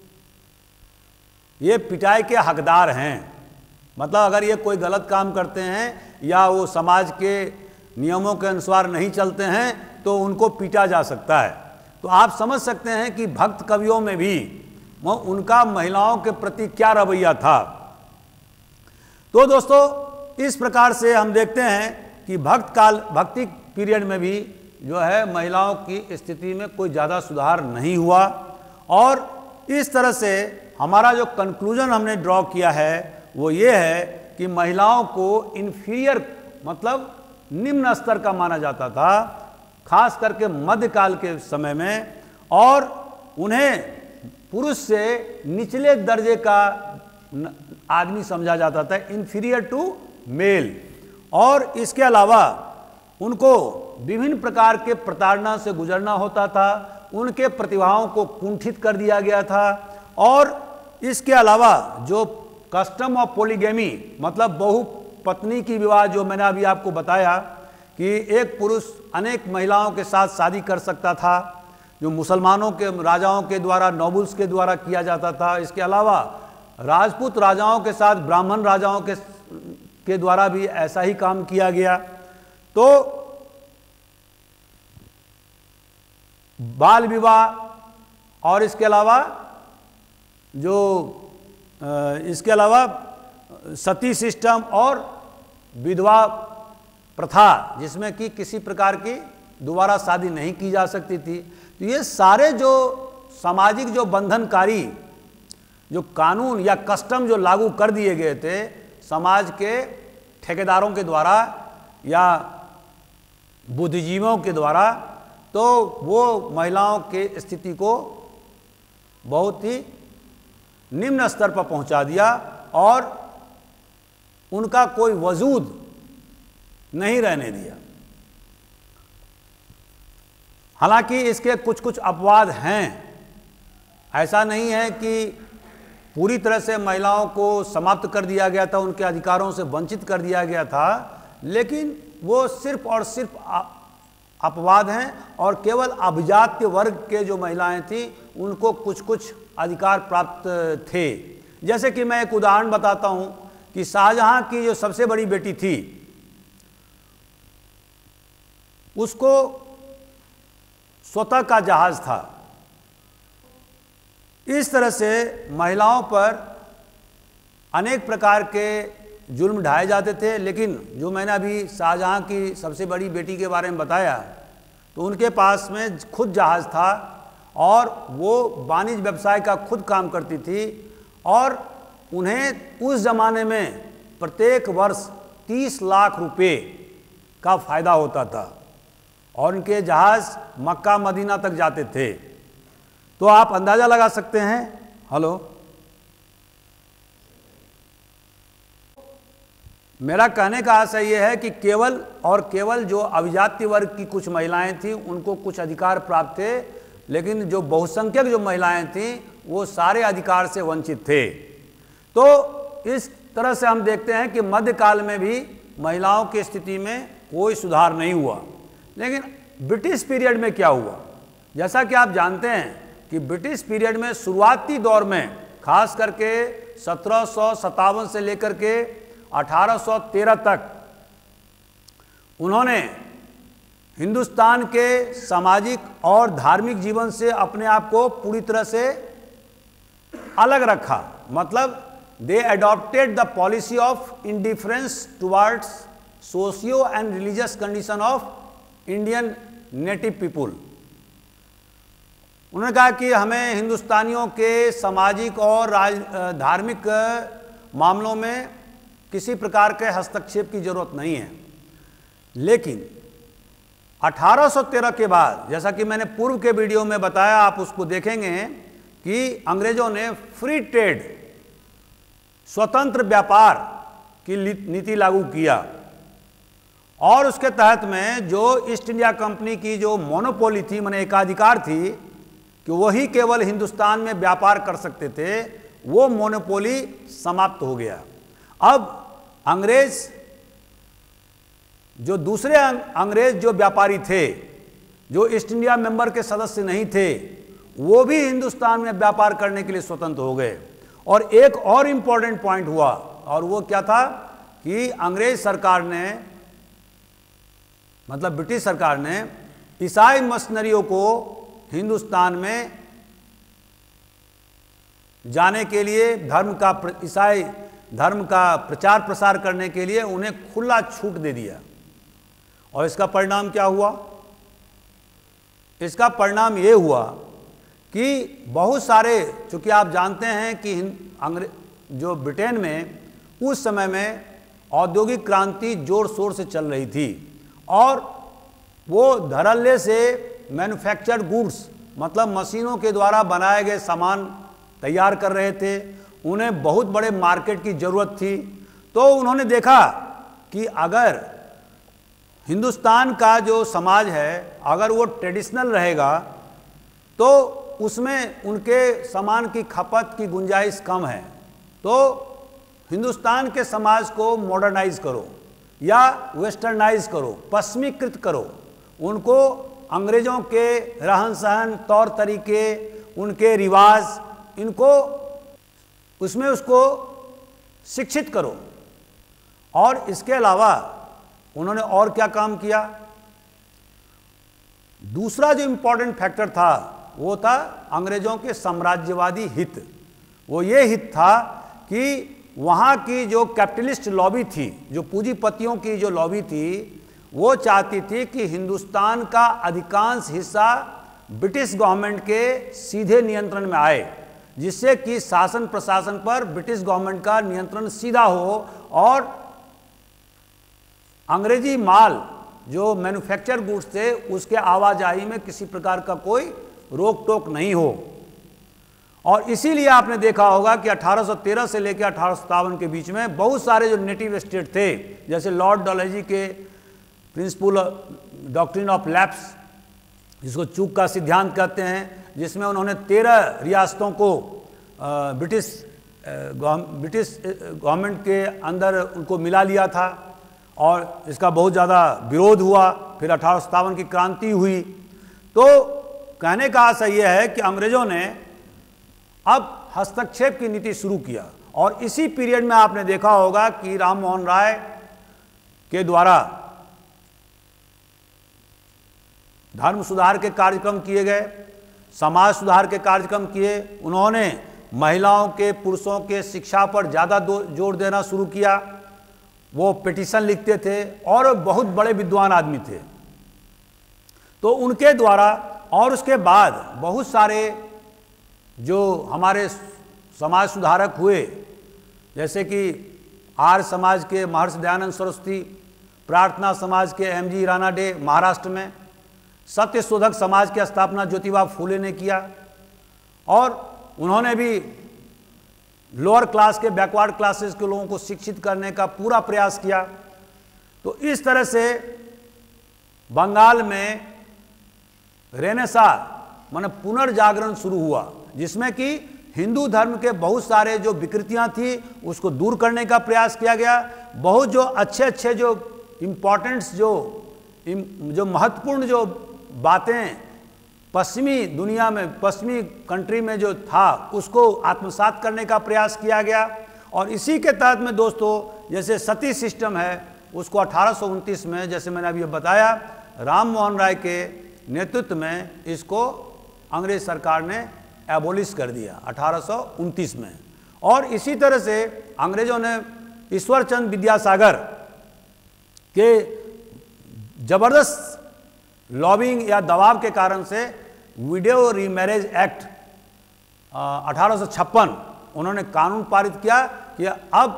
A: ये पिटाई के हकदार हैं। मतलब अगर ये कोई गलत काम करते हैं या वो समाज के नियमों के अनुसार नहीं चलते हैं तो उनको पीटा जा सकता है। तो आप समझ सकते हैं कि भक्त कवियों में भी वो उनका महिलाओं के प्रति क्या रवैया था। तो दोस्तों, इस प्रकार से हम देखते हैं कि भक्त काल, भक्ति पीरियड में भी जो है महिलाओं की स्थिति में कोई ज़्यादा सुधार नहीं हुआ। और इस तरह से हमारा जो कंक्लूजन हमने ड्रॉ किया है वो ये है कि महिलाओं को इन्फीरियर, मतलब निम्न स्तर का माना जाता था, खास करके मध्यकाल के समय में, और उन्हें पुरुष से निचले दर्जे का आदमी समझा जाता था, इंफीरियर टू मेल। और इसके अलावा उनको विभिन्न प्रकार के प्रताड़ना से गुजरना होता था, उनके प्रतिभाओं को कुंठित कर दिया गया था। और इसके अलावा जो कस्टम ऑफ पॉलीगैमी, मतलब बहु पत्नी की विवाह, जो मैंने अभी आपको बताया कि एक पुरुष अनेक महिलाओं के साथ शादी कर सकता था, जो मुसलमानों के राजाओं के द्वारा, नोबल्स के द्वारा किया जाता था। इसके अलावा राजपूत राजाओं के साथ ब्राह्मण राजाओं के के द्वारा भी ऐसा ही काम किया गया। तो बाल विवाह और इसके अलावा जो इसके अलावा सती सिस्टम और विधवा प्रथा, जिसमें कि किसी प्रकार की दोबारा शादी नहीं की जा सकती थी। तो ये सारे जो सामाजिक जो बंधनकारी जो कानून या कस्टम जो लागू कर दिए गए थे समाज के ठेकेदारों के द्वारा या बुद्धिजीवियों के द्वारा, तो वो महिलाओं के स्थिति को बहुत ही निम्न स्तर पर पहुंचा दिया और उनका कोई वजूद नहीं रहने दिया। हालांकि इसके कुछ कुछ अपवाद हैं, ऐसा नहीं है कि पूरी तरह से महिलाओं को समाप्त कर दिया गया था, उनके अधिकारों से वंचित कर दिया गया था, लेकिन वो सिर्फ और सिर्फ अपवाद हैं। और केवल अभिजात्य वर्ग के जो महिलाएं थीं उनको कुछ कुछ अधिकार प्राप्त थे। जैसे कि मैं एक उदाहरण बताता हूं कि शाहजहां की जो सबसे बड़ी बेटी थी, उसको स्वतः का जहाज था। इस तरह से महिलाओं पर अनेक प्रकार के जुल्म ढाए जाते थे। लेकिन जो मैंने अभी शाहजहां की सबसे बड़ी बेटी के बारे में बताया, तो उनके पास में खुद जहाज था और वो वाणिज्य व्यवसाय का खुद काम करती थी और उन्हें उस ज़माने में प्रत्येक वर्ष तीस लाख रुपए का फ़ायदा होता था और उनके जहाज़ मक्का मदीना तक जाते थे। तो आप अंदाज़ा लगा सकते हैं। हेलो, मेरा कहने का आशय यह है कि केवल और केवल जो अभिजात्य वर्ग की कुछ महिलाएं थीं उनको कुछ अधिकार प्राप्त थे, लेकिन जो बहुसंख्यक जो महिलाएं थीं वो सारे अधिकार से वंचित थे। तो इस तरह से हम देखते हैं कि मध्यकाल में भी महिलाओं की स्थिति में कोई सुधार नहीं हुआ। लेकिन ब्रिटिश पीरियड में क्या हुआ, जैसा कि आप जानते हैं कि ब्रिटिश पीरियड में शुरुआती दौर में खास करके सत्रह सौ सत्तावन से लेकर के अठारह सौ तेरह तक उन्होंने हिंदुस्तान के सामाजिक और धार्मिक जीवन से अपने आप को पूरी तरह से अलग रखा। मतलब they adopted the policy of indifference towards socio and religious condition of Indian native people. उन्होंने कहा कि हमें हिंदुस्तानियों के सामाजिक और धार्मिक मामलों में किसी प्रकार के हस्तक्षेप की जरूरत नहीं है। लेकिन अठारह सौ तेरह के बाद, जैसा कि मैंने पूर्व के वीडियो में बताया, आप उसको देखेंगे कि अंग्रेजों ने फ्री ट्रेड, स्वतंत्र व्यापार की नीति लागू किया और उसके तहत में जो ईस्ट इंडिया कंपनी की जो मोनोपोली थी, माने एकाधिकार थी कि वही केवल हिंदुस्तान में व्यापार कर सकते थे, वो मोनोपोली समाप्त हो गया। अब अंग्रेज जो दूसरे अंग्रेज जो व्यापारी थे, जो ईस्ट इंडिया मेंबर के सदस्य नहीं थे, वो भी हिंदुस्तान में व्यापार करने के लिए स्वतंत्र हो गए। और एक और इंपॉर्टेंट पॉइंट हुआ, और वो क्या था कि अंग्रेज सरकार ने, मतलब ब्रिटिश सरकार ने ईसाई मिशनरियों को हिंदुस्तान में जाने के लिए, धर्म का ईसाई धर्म का प्रचार प्रसार करने के लिए उन्हें खुला छूट दे दिया। और इसका परिणाम क्या हुआ? इसका परिणाम ये हुआ कि बहुत सारे, चूंकि आप जानते हैं कि अंग्रेज जो ब्रिटेन में उस समय में औद्योगिक क्रांति जोर शोर से चल रही थी और वो धड़ल्ले से मैन्युफैक्चर्ड गुड्स, मतलब मशीनों के द्वारा बनाए गए सामान तैयार कर रहे थे उन्हें बहुत बड़े मार्केट की ज़रूरत थी। तो उन्होंने देखा कि अगर हिंदुस्तान का जो समाज है अगर वो ट्रेडिशनल रहेगा तो उसमें उनके सामान की खपत की गुंजाइश कम है। तो हिंदुस्तान के समाज को मॉडर्नाइज करो या वेस्टर्नाइज करो, पश्चिमीकृत करो, उनको अंग्रेज़ों के रहन सहन, तौर तरीके, उनके रिवाज, इनको उसमें उसको शिक्षित करो। और इसके अलावा उन्होंने और क्या काम किया? दूसरा जो इम्पोर्टेंट फैक्टर था वो था अंग्रेज़ों के साम्राज्यवादी हित। वो ये हित था कि वहाँ की जो कैपिटलिस्ट लॉबी थी, जो पूंजीपतियों की जो लॉबी थी, वो चाहती थी कि हिंदुस्तान का अधिकांश हिस्सा ब्रिटिश गवर्नमेंट के सीधे नियंत्रण में आए, जिससे कि शासन प्रशासन पर ब्रिटिश गवर्नमेंट का नियंत्रण सीधा हो और अंग्रेजी माल जो मैन्युफैक्चर गुड्स थे उसके आवाजाही में किसी प्रकार का कोई रोक टोक नहीं हो। और इसीलिए आपने देखा होगा कि अठारह सौ तेरह से लेकर अठारह सौ सत्तावन के बीच में बहुत सारे जो नेटिव स्टेट थे, जैसे लॉर्ड डलहौजी के प्रिंसिपल डॉक्ट्रिन ऑफ लैप्स, जिसको चूक का सिद्धांत कहते हैं, जिसमें उन्होंने तेरह रियासतों को ब्रिटिश ब्रिटिश गवर्नमेंट के अंदर उनको मिला लिया था और इसका बहुत ज़्यादा विरोध हुआ। फिर अठारह सौ सत्तावन की क्रांति हुई। तो कहने का आशय यह है कि अंग्रेज़ों ने अब हस्तक्षेप की नीति शुरू किया। और इसी पीरियड में आपने देखा होगा कि राम मोहन राय के द्वारा धर्म सुधार के कार्यक्रम किए गए, समाज सुधार के कार्यक्रम किए। उन्होंने महिलाओं के, पुरुषों के शिक्षा पर ज़्यादा जोर देना शुरू किया। वो पिटीशन लिखते थे और बहुत बड़े विद्वान आदमी थे। तो उनके द्वारा और उसके बाद बहुत सारे जो हमारे समाज सुधारक हुए, जैसे कि आर्य समाज के महर्षि दयानंद सरस्वती, प्रार्थना समाज के एम जी रानाडे महाराष्ट्र में, सत्य शोधक समाज की स्थापना ज्योतिबा फूले ने किया। और उन्होंने भी लोअर क्लास के, बैकवर्ड क्लासेस के लोगों को शिक्षित करने का पूरा प्रयास किया। तो इस तरह से बंगाल में रेनेसा माने पुनर्जागरण शुरू हुआ, जिसमें कि हिंदू धर्म के बहुत सारे जो विकृतियां थी उसको दूर करने का प्रयास किया गया। बहुत जो अच्छे अच्छे जो इम्पोर्टेंट्स जो जो महत्वपूर्ण जो बातें पश्चिमी दुनिया में, पश्चिमी कंट्री में जो था, उसको आत्मसात करने का प्रयास किया गया। और इसी के तहत में दोस्तों, जैसे सती सिस्टम है, उसको अठारह सौ उनतीस में, जैसे मैंने अभी बताया, राम मोहन राय के नेतृत्व में इसको अंग्रेज सरकार ने एबोलिश कर दिया अठारह सौ उनतीस में। और इसी तरह से अंग्रेजों ने ईश्वरचंद विद्यासागर के जबरदस्त लॉबिंग या दबाव के कारण से विडो रीमैरिज एक्ट अठारह सौ छप्पन उन्होंने कानून पारित किया कि अब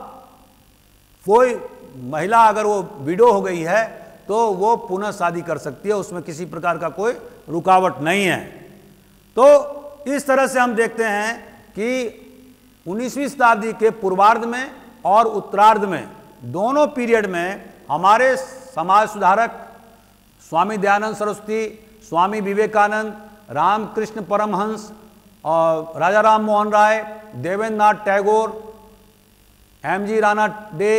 A: कोई महिला अगर वो विडो हो गई है तो वो पुनः शादी कर सकती है, उसमें किसी प्रकार का कोई रुकावट नहीं है। तो इस तरह से हम देखते हैं कि उन्नीसवीं शताब्दी के पूर्वार्ध में और उत्तरार्ध में, दोनों पीरियड में हमारे समाज सुधारक स्वामी दयानंद सरस्वती, स्वामी विवेकानंद, रामकृष्ण परमहंस और Raja Ram Mohan Roy, Devendra Nath Tagore, M G Ranade,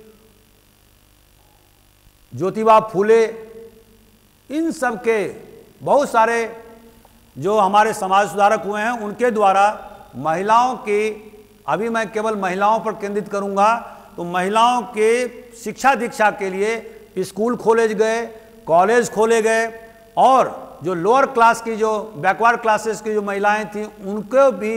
A: Jyotiba Phule, इन सब के बहुत सारे जो हमारे समाज सुधारक हुए हैं, उनके द्वारा महिलाओं के, अभी मैं केवल महिलाओं पर केंद्रित करूंगा, तो महिलाओं के शिक्षा दीक्षा के लिए स्कूल खोले गए, कॉलेज खोले गए। और जो लोअर क्लास की, जो बैकवर्ड क्लासेस की जो महिलाएं थीं, उनको भी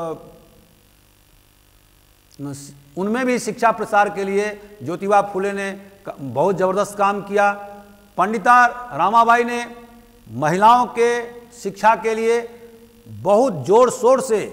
A: उनमें भी शिक्षा प्रसार के लिए ज्योतिबा फूले ने बहुत ज़बरदस्त काम किया। पंडिता रामाबाई ने महिलाओं के शिक्षा के लिए बहुत जोर शोर से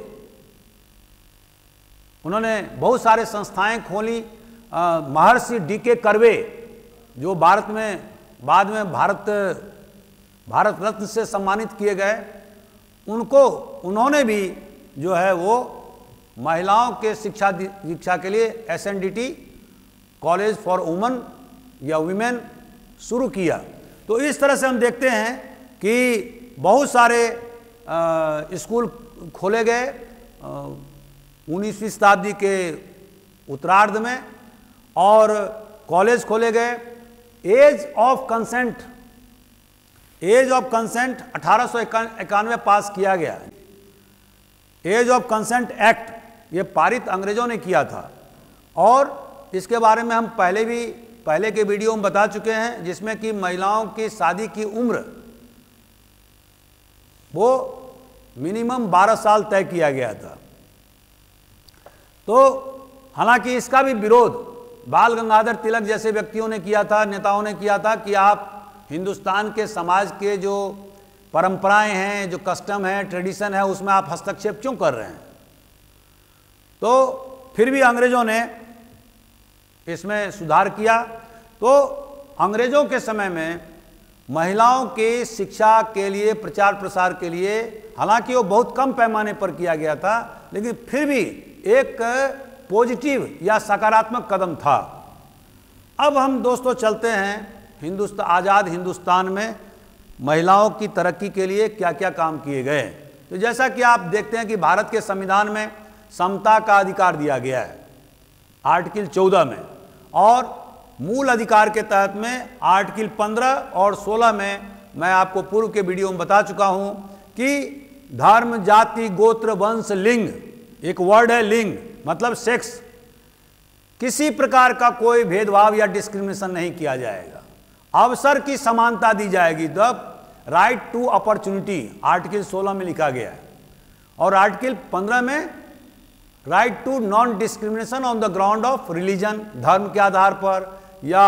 A: उन्होंने बहुत सारे संस्थाएं खोली। महर्षि डी के कर्वे, जो भारत में बाद में भारत भारत रत्न से सम्मानित किए गए, उनको उन्होंने भी जो है वो महिलाओं के शिक्षा शिक्षा के लिए S N D T college for women या वीमेन शुरू किया। तो इस तरह से हम देखते हैं कि बहुत सारे स्कूल खोले गए उन्नीसवीं शताब्दी के उत्तरार्ध में, और कॉलेज खोले गए। Age of consent age of consent अठारह सौ इक्यानवे पास किया गया। एज ऑफ कंसेंट एक्ट ये पारित अंग्रेजों ने किया था, और इसके बारे में हम पहले भी पहले के वीडियो में बता चुके हैं, जिसमें कि महिलाओं की शादी की उम्र वो मिनिमम बारह साल तय किया गया था। तो हालांकि इसका भी विरोध बाल गंगाधर तिलक जैसे व्यक्तियों ने किया था, नेताओं ने किया था कि आप हिंदुस्तान के समाज के जो परंपराएं हैं, जो कस्टम है, ट्रेडिशन है, उसमें आप हस्तक्षेप क्यों कर रहे हैं। तो फिर भी अंग्रेजों ने इसमें सुधार किया। तो अंग्रेजों के समय में महिलाओं की शिक्षा के लिए, प्रचार प्रसार के लिए, हालांकि वो बहुत कम पैमाने पर किया गया था, लेकिन फिर भी एक पॉजिटिव या सकारात्मक कदम था। अब हम दोस्तों चलते हैं हिंदुस्तान आज़ाद हिंदुस्तान में महिलाओं की तरक्की के लिए क्या क्या काम किए गए। तो जैसा कि आप देखते हैं कि भारत के संविधान में समता का अधिकार दिया गया है आर्टिकल चौदह में, और मूल अधिकार के तहत में आर्टिकल पंद्रह और सोलह में मैं आपको पूर्व के वीडियो में बता चुका हूं कि धर्म, जाति, गोत्र, वंश, लिंग, एक वर्ड है लिंग मतलब सेक्स, किसी प्रकार का कोई भेदभाव या डिस्क्रिमिनेशन नहीं किया जाएगा। अवसर की समानता दी जाएगी, the right to opportunity article सोलह में लिखा गया है, और आर्टिकल पंद्रह में right to non discrimination on the ground of religion, धर्म के आधार पर या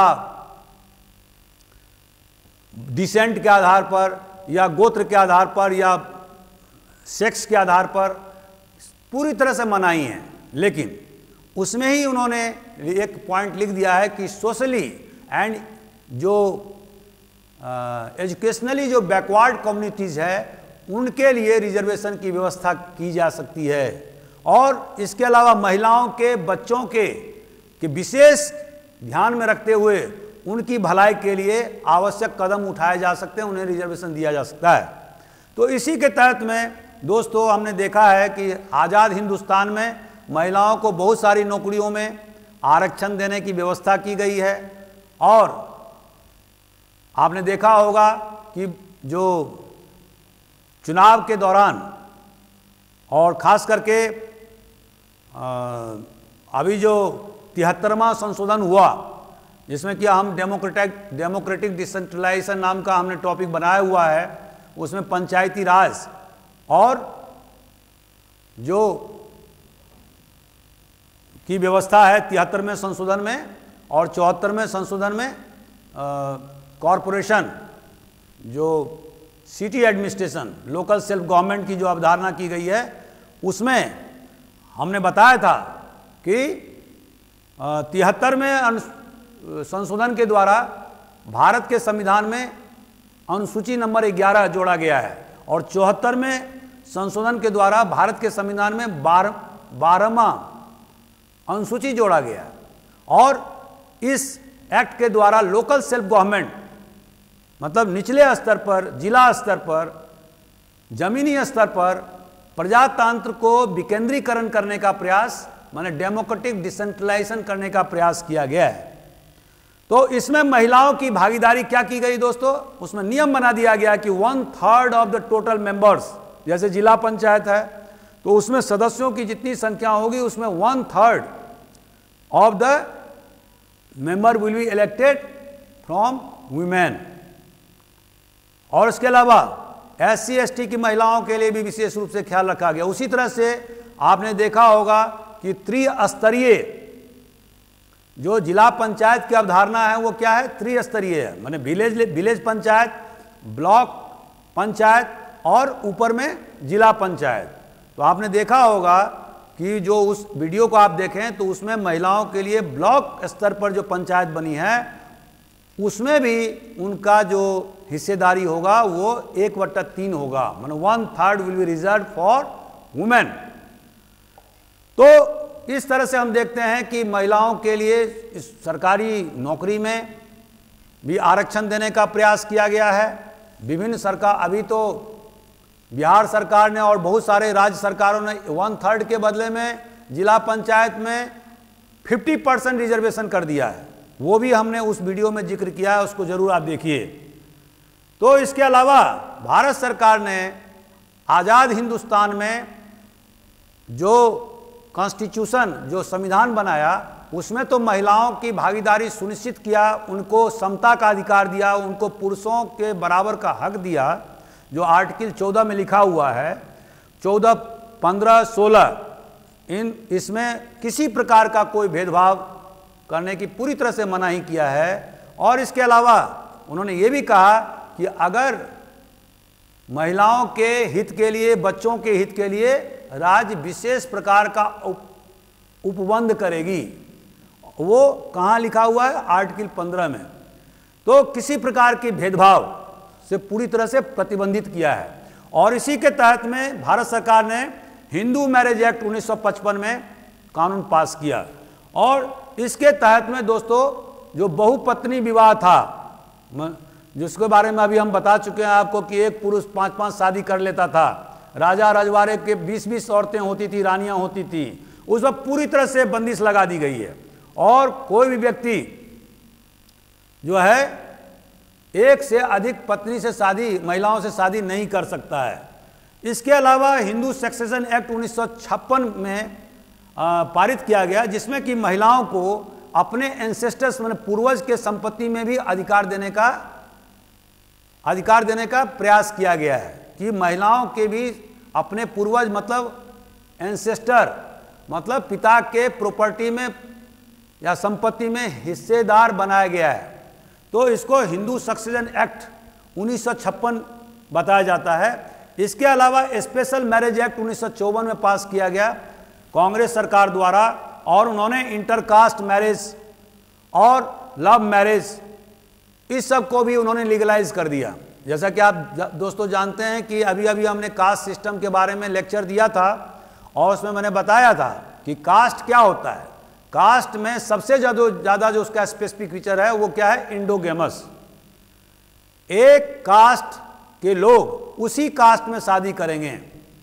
A: डिसेंट के आधार पर या गोत्र के आधार पर या सेक्स के आधार पर पूरी तरह से मनाही है। लेकिन उसमें ही उन्होंने एक पॉइंट लिख दिया है कि सोशली एंड जो एजुकेशनली जो बैकवर्ड कम्युनिटीज है उनके लिए रिजर्वेशन की व्यवस्था की जा सकती है, और इसके अलावा महिलाओं के, बच्चों के, के विशेष ध्यान में रखते हुए उनकी भलाई के लिए आवश्यक कदम उठाए जा सकते हैं, उन्हें रिजर्वेशन दिया जा सकता है। तो इसी के तहत में दोस्तों हमने देखा है कि आज़ाद हिंदुस्तान में महिलाओं को बहुत सारी नौकरियों में आरक्षण देने की व्यवस्था की गई है, और आपने देखा होगा कि जो चुनाव के दौरान और ख़ास करके अभी जो तिहत्तरवां संशोधन हुआ, जिसमें कि हम डेमोक्रेटिक डेमोक्रेटिक डिसेंट्रलाइजेशन नाम का हमने टॉपिक बनाया हुआ है, उसमें पंचायती राज और जो की व्यवस्था है तिहत्तरवें संशोधन में और चौहत्तरवें संशोधन में कॉरपोरेशन, जो city administration, local self government की जो अवधारणा की गई है, उसमें हमने बताया था कि तिहत्तरवें संशोधन के द्वारा भारत के संविधान में अनुसूची नंबर ग्यारह जोड़ा गया है, और चौहत्तरवें संशोधन के द्वारा भारत के संविधान में बारह बारहवां अनुसूची जोड़ा गया है। और इस एक्ट के द्वारा लोकल सेल्फ गवर्नमेंट मतलब निचले स्तर पर, जिला स्तर पर, जमीनी स्तर पर प्रजातंत्र को विकेंद्रीकरण करने का प्रयास, माने डेमोक्रेटिक डिसेंट्रलाइजेशन करने का प्रयास किया गया है। तो इसमें महिलाओं की भागीदारी क्या की गई दोस्तों, उसमें नियम बना दिया गया कि one third of the total members, जैसे जिला पंचायत है तो उसमें सदस्यों की जितनी संख्या होगी उसमें one third of the member will be elected from women. और इसके अलावा एस सी एस टी की महिलाओं के लिए भी विशेष रूप से ख्याल रखा गया। उसी तरह से आपने देखा होगा कि त्रिस्तरीय जो जिला पंचायत की अवधारणा है वो क्या है, त्रिस्तरीय है, माने village village panchayat, block panchayat और ऊपर में जिला पंचायत। तो आपने देखा होगा कि जो उस वीडियो को आप देखें तो उसमें महिलाओं के लिए ब्लॉक स्तर पर जो पंचायत बनी है उसमें भी उनका जो हिस्सेदारी होगा वो एक बट्टा तीन होगा, माने one third will be reserve for women. तो इस तरह से हम देखते हैं कि महिलाओं के लिए इस सरकारी नौकरी में भी आरक्षण देने का प्रयास किया गया है। विभिन्न सरकार, अभी तो बिहार सरकार ने और बहुत सारे राज्य सरकारों ने वन थर्ड के बदले में जिला पंचायत में फिफ्टी परसेंट रिजर्वेशन कर दिया है। वो भी हमने उस वीडियो में जिक्र किया है, उसको जरूर आप देखिए। तो इसके अलावा भारत सरकार ने आज़ाद हिंदुस्तान में जो कॉन्स्टिट्यूशन, जो संविधान बनाया, उसमें तो महिलाओं की भागीदारी सुनिश्चित किया, उनको समता का अधिकार दिया, उनको पुरुषों के बराबर का हक दिया, जो आर्टिकल चौदह में लिखा हुआ है। चौदह, पंद्रह, सोलह, इन इसमें किसी प्रकार का कोई भेदभाव करने की पूरी तरह से मनाही किया है। और इसके अलावा उन्होंने ये भी कहा कि अगर महिलाओं के हित के लिए, बच्चों के हित के लिए राज्य विशेष प्रकार का उप, उपबंध करेगी। वो कहाँ लिखा हुआ है? आर्टिकल पंद्रह में। तो किसी प्रकार के भेदभाव से पूरी तरह से प्रतिबंधित किया है। और इसी के तहत में भारत सरकार ने हिंदू मैरिज एक्ट उन्नीस सौ पचपन में कानून पास किया। और इसके तहत में दोस्तों जो बहुपत्नी विवाह था, जिसके बारे में अभी हम बता चुके हैं आपको कि एक पुरुष पांच पांच शादी कर लेता था, राजा रजवाड़े के बीस बीस औरतें होती थी, रानियां होती थी, उस पर पूरी तरह से बंदिश लगा दी गई है। और कोई भी व्यक्ति जो है एक से अधिक पत्नी से शादी, महिलाओं से शादी नहीं कर सकता है। इसके अलावा हिंदू सक्सेशन एक्ट उन्नीस सौ छप्पन में आ, पारित किया गया, जिसमें कि महिलाओं को अपने एंसेस्टर्स, माने पूर्वज के संपत्ति में भी अधिकार देने का अधिकार देने का प्रयास किया गया है कि महिलाओं के भी अपने पूर्वज, मतलब एंसेस्टर, मतलब पिता के प्रॉपर्टी में या संपत्ति में हिस्सेदार बनाया गया है। तो इसको हिंदू सक्सेशन एक्ट उन्नीस सौ छप्पन बताया जाता है। इसके अलावा स्पेशल मैरिज एक्ट उन्नीस सौ चौवन में पास किया गया कांग्रेस सरकार द्वारा, और उन्होंने इंटरकास्ट मैरिज और लव मैरिज, इस सब को भी उन्होंने लीगलाइज कर दिया। जैसा कि आप दोस्तों जानते हैं कि अभी अभी हमने कास्ट सिस्टम के बारे में लेक्चर दिया था, और उसमें मैंने बताया था कि कास्ट क्या होता है। कास्ट में सबसे ज़्यादा जो उसका स्पेसिफिक फीचर है वो क्या है? इंडोगेमस। एक कास्ट के लोग उसी कास्ट में शादी करेंगे।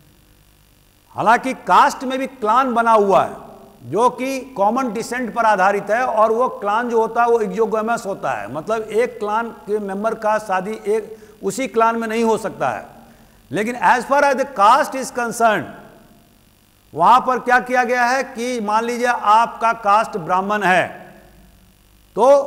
A: हालांकि कास्ट में भी क्लान बना हुआ है जो कि कॉमन डिसेंट पर आधारित है, और वो क्लान जो होता है वो एक्सोगेमस होता है, मतलब एक क्लान के मेंबर का शादी एक उसी क्लान में नहीं हो सकता है। लेकिन as far as the caste is concern, वहां पर क्या किया गया है कि मान लीजिए आपका कास्ट ब्राह्मण है, तो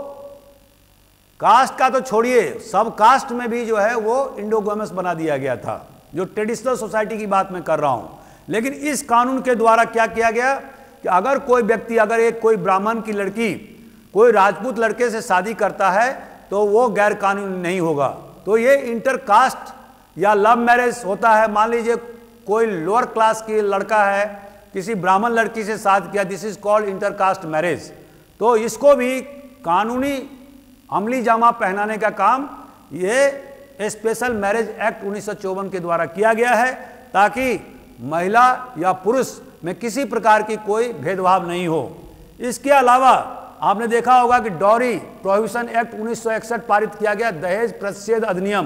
A: कास्ट का तो छोड़िए, सब कास्ट में भी जो है वो इंडोगेमस बना दिया गया था, जो ट्रेडिशनल सोसाइटी की बात मैं कर रहा हूं। लेकिन इस कानून के द्वारा क्या किया गया कि अगर कोई व्यक्ति, अगर एक कोई ब्राह्मण की लड़की कोई राजपूत लड़के से शादी करता है तो वो गैर कानूनी नहीं होगा। तो ये इंटरकास्ट या लव मैरिज होता है। मान लीजिए कोई लोअर क्लास की लड़का है, किसी ब्राह्मण लड़की से शादी किया, this is called intercaste marriage. तो इसको भी कानूनी अमली जामा पहनाने का काम ये स्पेशल मैरिज एक्ट उन्नीस सौ चौवन के द्वारा किया गया है, ताकि महिला या पुरुष में किसी प्रकार की कोई भेदभाव नहीं हो। इसके अलावा आपने देखा होगा कि डॉरी प्रोहिबिशन एक्ट उन्नीस सौ इकसठ पारित किया गया, दहेज प्रतिषेध अधिनियम।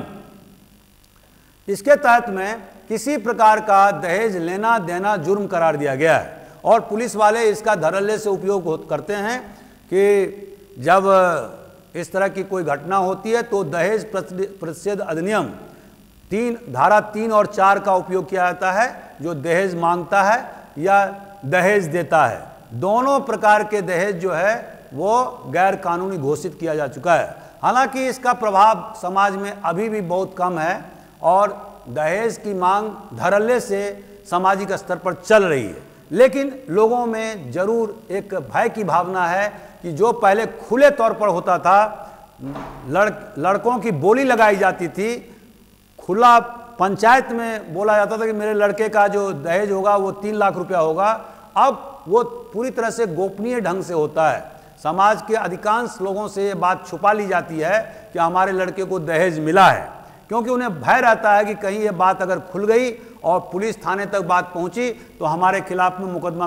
A: इसके तहत में किसी प्रकार का दहेज लेना देना जुर्म करार दिया गया है, और पुलिस वाले इसका धड़ल्ले से उपयोग करते हैं कि जब इस तरह की कोई घटना होती है तो दहेज प्रतिषेध अधिनियम तीन धारा तीन और चार का उपयोग किया जाता है, जो दहेज मांगता है या दहेज देता है। दोनों प्रकार के दहेज जो है वो गैर कानूनी घोषित किया जा चुका है। हालांकि इसका प्रभाव समाज में अभी भी बहुत कम है, और दहेज की मांग धड़ल्ले से सामाजिक स्तर पर चल रही है। लेकिन लोगों में जरूर एक भय की भावना है कि जो पहले खुले तौर पर होता था, लड़ लड़कों की बोली लगाई जाती थी, खुला पंचायत में बोला जाता था कि मेरे लड़के का जो दहेज होगा वो तीन लाख रुपया होगा, अब वो पूरी तरह से गोपनीय ढंग से होता है। समाज के अधिकांश लोगों से ये बात छुपा ली जाती है कि हमारे लड़के को दहेज मिला है, क्योंकि उन्हें भय रहता है कि कहीं ये बात अगर खुल गई और पुलिस थाने तक बात पहुंची तो हमारे खिलाफ में मुकदमा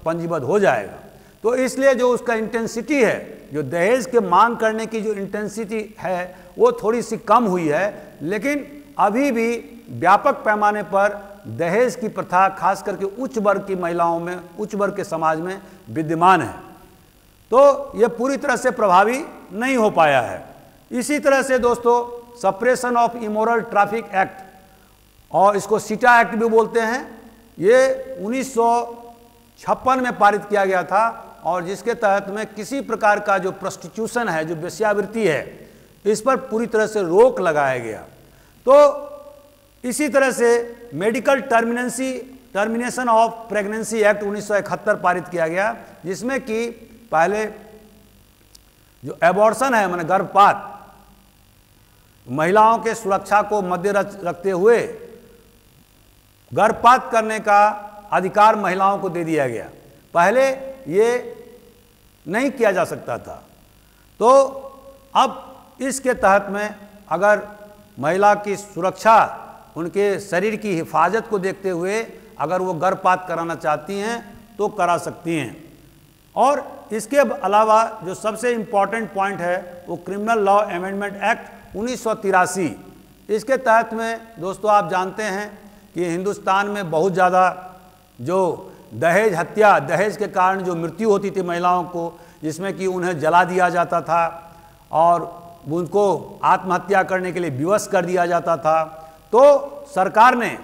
A: पंजीबद्ध हो जाएगा। तो इसलिए जो उसका इंटेंसिटी है, जो दहेज के मांग करने की जो इंटेंसिटी है वो थोड़ी सी कम हुई है, लेकिन अभी भी व्यापक पैमाने पर दहेज की प्रथा खास करके उच्च वर्ग की महिलाओं में, उच्च वर्ग के समाज में विद्यमान है। तो ये पूरी तरह से प्रभावी नहीं हो पाया है। इसी तरह से दोस्तों suppression of immoral traffic act, और इसको सीटा एक्ट भी बोलते हैं, ये उन्नीस सौ छप्पन में पारित किया गया था, और जिसके तहत में किसी प्रकार का जो प्रोस्टिट्यूशन है, जो वेश्यावृत्ति है, इस पर पूरी तरह से रोक लगाया गया। तो इसी तरह से medical terminancy termination of pregnancy act उन्नीस सौ इकहत्तर पारित किया गया, जिसमें कि पहले जो एबॉर्शन है, माने गर्भपात, महिलाओं के सुरक्षा को मद्दे रखते हुए गर्भपात करने का अधिकार महिलाओं को दे दिया गया। पहले ये नहीं किया जा सकता था। तो अब इसके तहत में अगर महिला की सुरक्षा, उनके शरीर की हिफाजत को देखते हुए अगर वो गर्भपात कराना चाहती हैं तो करा सकती हैं। और इसके अलावा जो सबसे इम्पॉर्टेंट पॉइंट है वो क्रिमिनल लॉ अमेंडमेंट एक्ट उन्नीस सौ तिरासी, इसके तहत में दोस्तों आप जानते हैं कि हिंदुस्तान में बहुत ज़्यादा जो दहेज हत्या, दहेज के कारण जो मृत्यु होती थी महिलाओं को, जिसमें कि उन्हें जला दिया जाता था और उनको आत्महत्या करने के लिए विवश कर दिया जाता था। तो सरकार ने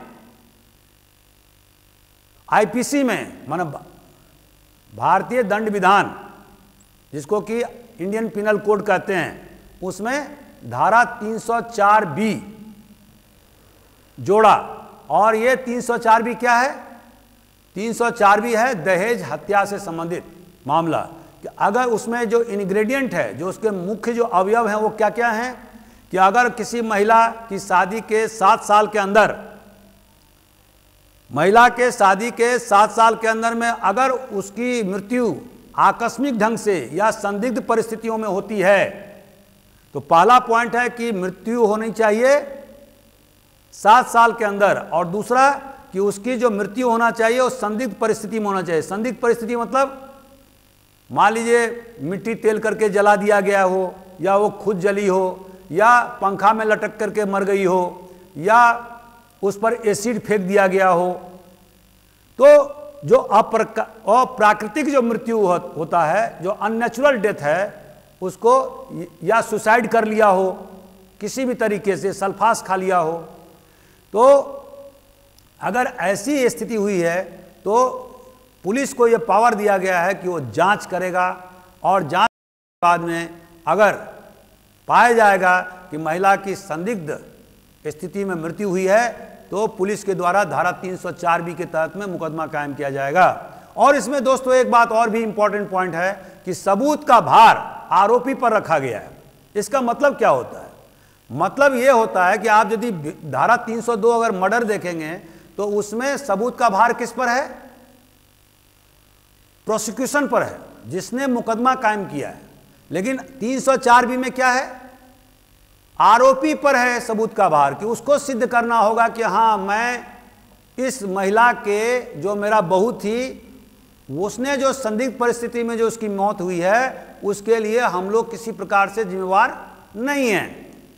A: आईपीसी में, माने भारतीय दंड विधान, जिसको कि इंडियन पिनल कोड कहते हैं, उसमें धारा तीन सौ चार बी जोड़ा। और ये तीन सौ चार बी क्या है? तीन सौ चार बी है दहेज हत्या से संबंधित मामला, कि अगर उसमें जो इंग्रेडिएंट है, जो उसके मुख्य जो अवयव हैं वो क्या क्या हैं, कि अगर किसी महिला की शादी के सात साल के अंदर, महिला के शादी के सात साल के अंदर में अगर उसकी मृत्यु आकस्मिक ढंग से या संदिग्ध परिस्थितियों में होती है, तो पहला पॉइंट है कि मृत्यु होनी चाहिए सात साल के अंदर, और दूसरा कि उसकी जो मृत्यु होना चाहिए वो संदिग्ध परिस्थिति में होना चाहिए। संदिग्ध परिस्थिति मतलब मान लीजिए मिट्टी तेल करके जला दिया गया हो, या वो खुद जली हो, या पंखा में लटक करके मर गई हो, या उस पर एसिड फेंक दिया गया हो। तो जो अप्राकृतिक जो मृत्यु हो, होता है, जो अननेचुरल डेथ है, उसको या सुसाइड कर लिया हो, किसी भी तरीके से सल्फास खा लिया हो, तो अगर ऐसी स्थिति हुई है तो पुलिस को यह पावर दिया गया है कि वो जांच करेगा, और जांच के बाद में अगर पाया जाएगा कि महिला की संदिग्ध स्थिति में मृत्यु हुई है तो पुलिस के द्वारा धारा तीन सौ चार बी के तहत में मुकदमा कायम किया जाएगा। और इसमें दोस्तों एक बात और भी इंपॉर्टेंट पॉइंट है कि सबूत का भार आरोपी पर रखा गया है। इसका मतलब क्या होता है? मतलब यह होता है कि आप यदि धारा तीन सौ दो अगर मर्डर देखेंगे तो उसमें सबूत का भार किस पर है? प्रोसिक्यूशन पर है, जिसने मुकदमा कायम किया है। लेकिन तीन सौ चार बी में क्या है? आरोपी पर है सबूत का भार, कि उसको सिद्ध करना होगा कि हाँ, मैं इस महिला के, जो मेरा बहू थी, उसने जो संदिग्ध परिस्थिति में जो उसकी मौत हुई है, उसके लिए हम लोग किसी प्रकार से जिम्मेवार नहीं हैं।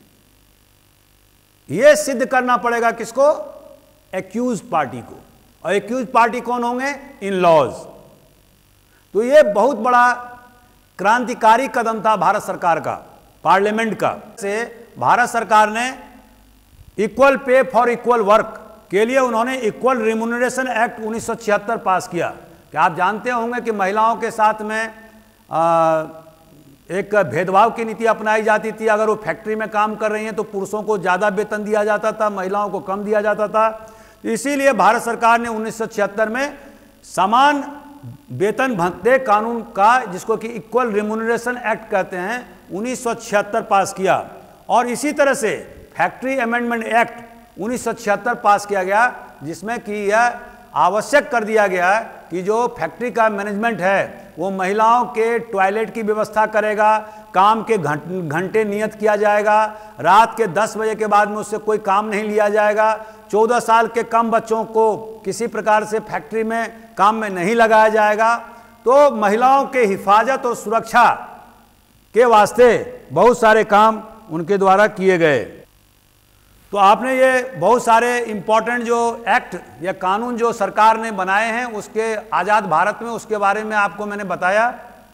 A: यह सिद्ध करना पड़ेगा किसको? एक्यूज पार्टी को। और एक्यूज पार्टी कौन होंगे? In laws. तो यह बहुत बड़ा क्रांतिकारी कदम था भारत सरकार का, पार्लियामेंट का। से भारत सरकार ने equal pay for equal work के लिए उन्होंने इक्वल रिम्यूनरेशन एक्ट उन्नीस सौ छिहत्तर पास किया। कि आप जानते होंगे कि महिलाओं के साथ में आ, एक भेदभाव की नीति अपनाई जाती थी। अगर वो फैक्ट्री में काम कर रही हैं तो पुरुषों को ज़्यादा वेतन दिया जाता था, महिलाओं को कम दिया जाता था। इसीलिए भारत सरकार ने उन्नीस सौ छिहत्तर में समान वेतन भत्ते कानून का, जिसको कि इक्वल रिम्यूनरेशन एक्ट कहते हैं, उन्नीस सौ छिहत्तर पास किया। और इसी तरह से फैक्ट्री अमेंडमेंट एक्ट उन्नीस सौ छिहत्तर पास किया गया, जिसमें कि यह आवश्यक कर दिया गया कि जो फैक्ट्री का मैनेजमेंट है वो महिलाओं के टॉयलेट की व्यवस्था करेगा, काम के घंटे नियत किया जाएगा, रात के दस बजे के बाद में उससे कोई काम नहीं लिया जाएगा, चौदह साल के कम बच्चों को किसी प्रकार से फैक्ट्री में काम में नहीं लगाया जाएगा। तो महिलाओं के हिफाजत और सुरक्षा के वास्ते बहुत सारे काम उनके द्वारा किए गए। तो आपने ये बहुत सारे इम्पोर्टेंट जो एक्ट या कानून जो सरकार ने बनाए हैं उसके आज़ाद भारत में, उसके बारे में आपको मैंने बताया।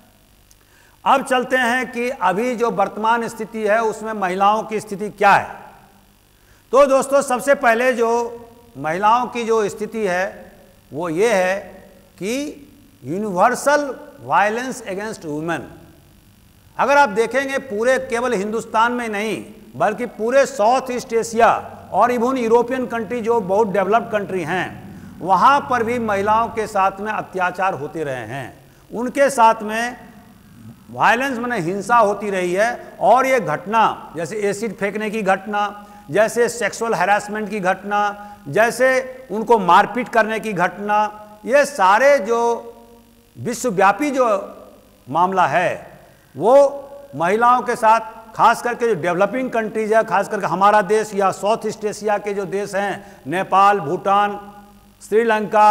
A: अब चलते हैं कि अभी जो वर्तमान स्थिति है उसमें महिलाओं की स्थिति क्या है। तो दोस्तों, सबसे पहले जो महिलाओं की जो स्थिति है वो ये है कि यूनिवर्सल वायलेंस अगेंस्ट वुमेन। अगर आप देखेंगे पूरे केवल हिंदुस्तान में नहीं बल्कि पूरे साउथ ईस्ट एशिया और इवन यूरोपियन कंट्री जो बहुत डेवलप्ड कंट्री हैं, वहाँ पर भी महिलाओं के साथ में अत्याचार होते रहे हैं, उनके साथ में वायलेंस माने हिंसा होती रही है। और ये घटना जैसे एसिड फेंकने की घटना, जैसे सेक्सुअल हैरेसमेंट की घटना, जैसे उनको मारपीट करने की घटना, ये सारे जो विश्वव्यापी जो मामला है वो महिलाओं के साथ, खास करके जो डेवलपिंग कंट्रीज है, खास करके हमारा देश या साउथ ईस्ट एशिया के जो देश हैं, Nepal, Bhutan, Sri Lanka,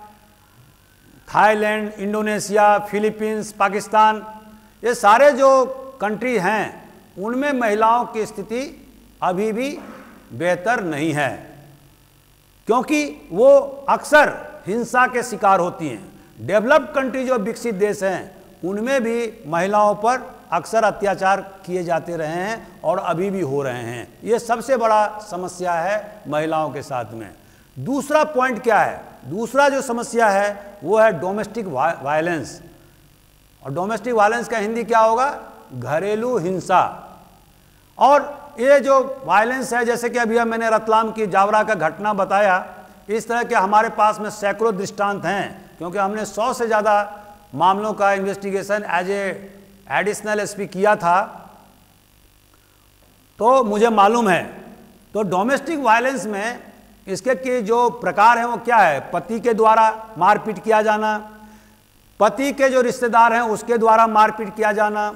A: Thailand, Indonesia, Philippines, Pakistan, ये सारे जो कंट्री हैं उनमें महिलाओं की स्थिति अभी भी बेहतर नहीं है, क्योंकि वो अक्सर हिंसा के शिकार होती हैं। डेवलप्ड कंट्री जो विकसित देश हैं उनमें भी महिलाओं पर अक्सर अत्याचार किए जाते रहे हैं और अभी भी हो रहे हैं। ये सबसे बड़ा समस्या है महिलाओं के साथ में। दूसरा पॉइंट क्या है? दूसरा जो समस्या है वो है डोमेस्टिक वायलेंस। और डोमेस्टिक वायलेंस का हिंदी क्या होगा? घरेलू हिंसा। और ये जो वायलेंस है, जैसे कि अभी मैंने रतलाम की जावरा का घटना बताया, इस तरह के हमारे पास में सैकड़ों दृष्टांत हैं, क्योंकि हमने सौ से ज़्यादा मामलों का investigation as a additional SP किया था, तो मुझे मालूम है। तो डोमेस्टिक वायलेंस में इसके के जो प्रकार हैं वो क्या है? पति के द्वारा मारपीट किया जाना, पति के जो रिश्तेदार हैं उसके द्वारा मारपीट किया जाना।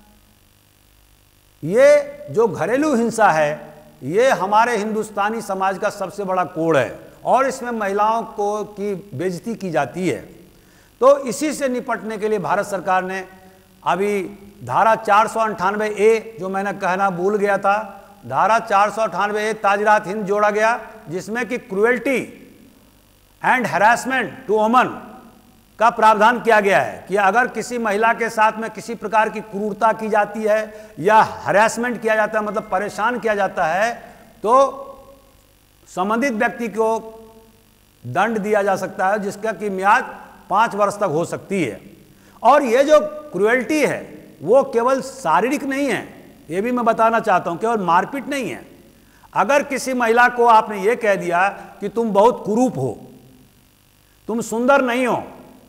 A: ये जो घरेलू हिंसा है ये हमारे हिंदुस्तानी समाज का सबसे बड़ा कोड है और इसमें महिलाओं को की बेइज्जती की जाती है। तो इसी से निपटने के लिए भारत सरकार ने अभी धारा चार सौ अंठानवे ए, जो मैंने कहना भूल गया था, धारा चार सौ अंठानवे ए ताजरात हिंद जोड़ा गया, जिसमें कि cruelty and harassment to woman का प्रावधान किया गया है कि अगर किसी महिला के साथ में किसी प्रकार की क्रूरता की जाती है या हैरेसमेंट किया जाता है, मतलब परेशान किया जाता है, तो संबंधित व्यक्ति को दंड दिया जा सकता है, जिसका की म्याद पाँच वर्ष तक हो सकती है। और ये जो क्रुएल्टी है वो केवल शारीरिक नहीं है, ये भी मैं बताना चाहता हूं, केवल मारपीट नहीं है। अगर किसी महिला को आपने ये कह दिया कि तुम बहुत कुरूप हो, तुम सुंदर नहीं हो,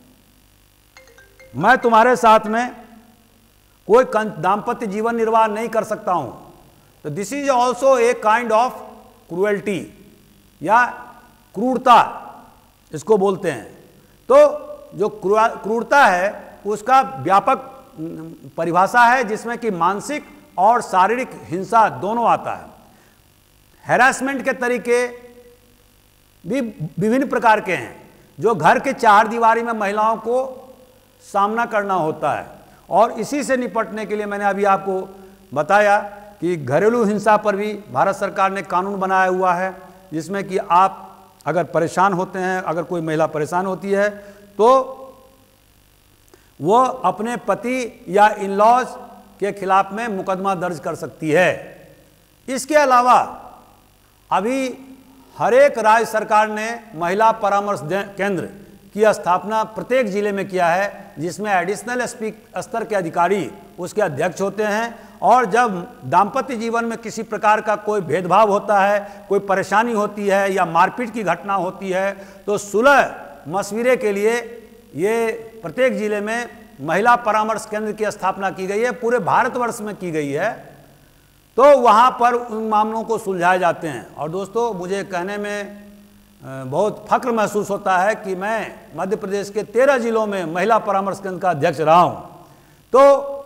A: मैं तुम्हारे साथ में कोई दाम्पत्य जीवन निर्वाह नहीं कर सकता हूं, तो this is also a kind of cruelty या क्रूरता इसको बोलते हैं। तो जो क्रूरता है उसका व्यापक परिभाषा है, जिसमें कि मानसिक और शारीरिक हिंसा दोनों आता है। हैरेसमेंट के तरीके भी विभिन्न प्रकार के हैं, जो घर के चार दीवारी में महिलाओं को सामना करना होता है। और इसी से निपटने के लिए मैंने अभी आपको बताया कि घरेलू हिंसा पर भी भारत सरकार ने कानून बनाया हुआ है, जिसमें कि आप अगर परेशान होते हैं, अगर कोई महिला परेशान होती है तो वो अपने पति या इन लॉज के खिलाफ में मुकदमा दर्ज कर सकती है। इसके अलावा अभी हर एक राज्य सरकार ने महिला परामर्श केंद्र की स्थापना प्रत्येक जिले में किया है, जिसमें एडिशनल एसपी स्तर के अधिकारी उसके अध्यक्ष होते हैं। और जब दाम्पत्य जीवन में किसी प्रकार का कोई भेदभाव होता है, कोई परेशानी होती है या मारपीट की घटना होती है, तो सुलह मशविरे के लिए ये प्रत्येक जिले में महिला परामर्श केंद्र की स्थापना की गई है, पूरे भारतवर्ष में की गई है। तो वहाँ पर उन मामलों को सुलझाए जाते हैं। और दोस्तों, मुझे कहने में बहुत फक्र महसूस होता है कि मैं मध्य प्रदेश के तेरह जिलों में महिला परामर्श केंद्र का अध्यक्ष रहा हूँ। तो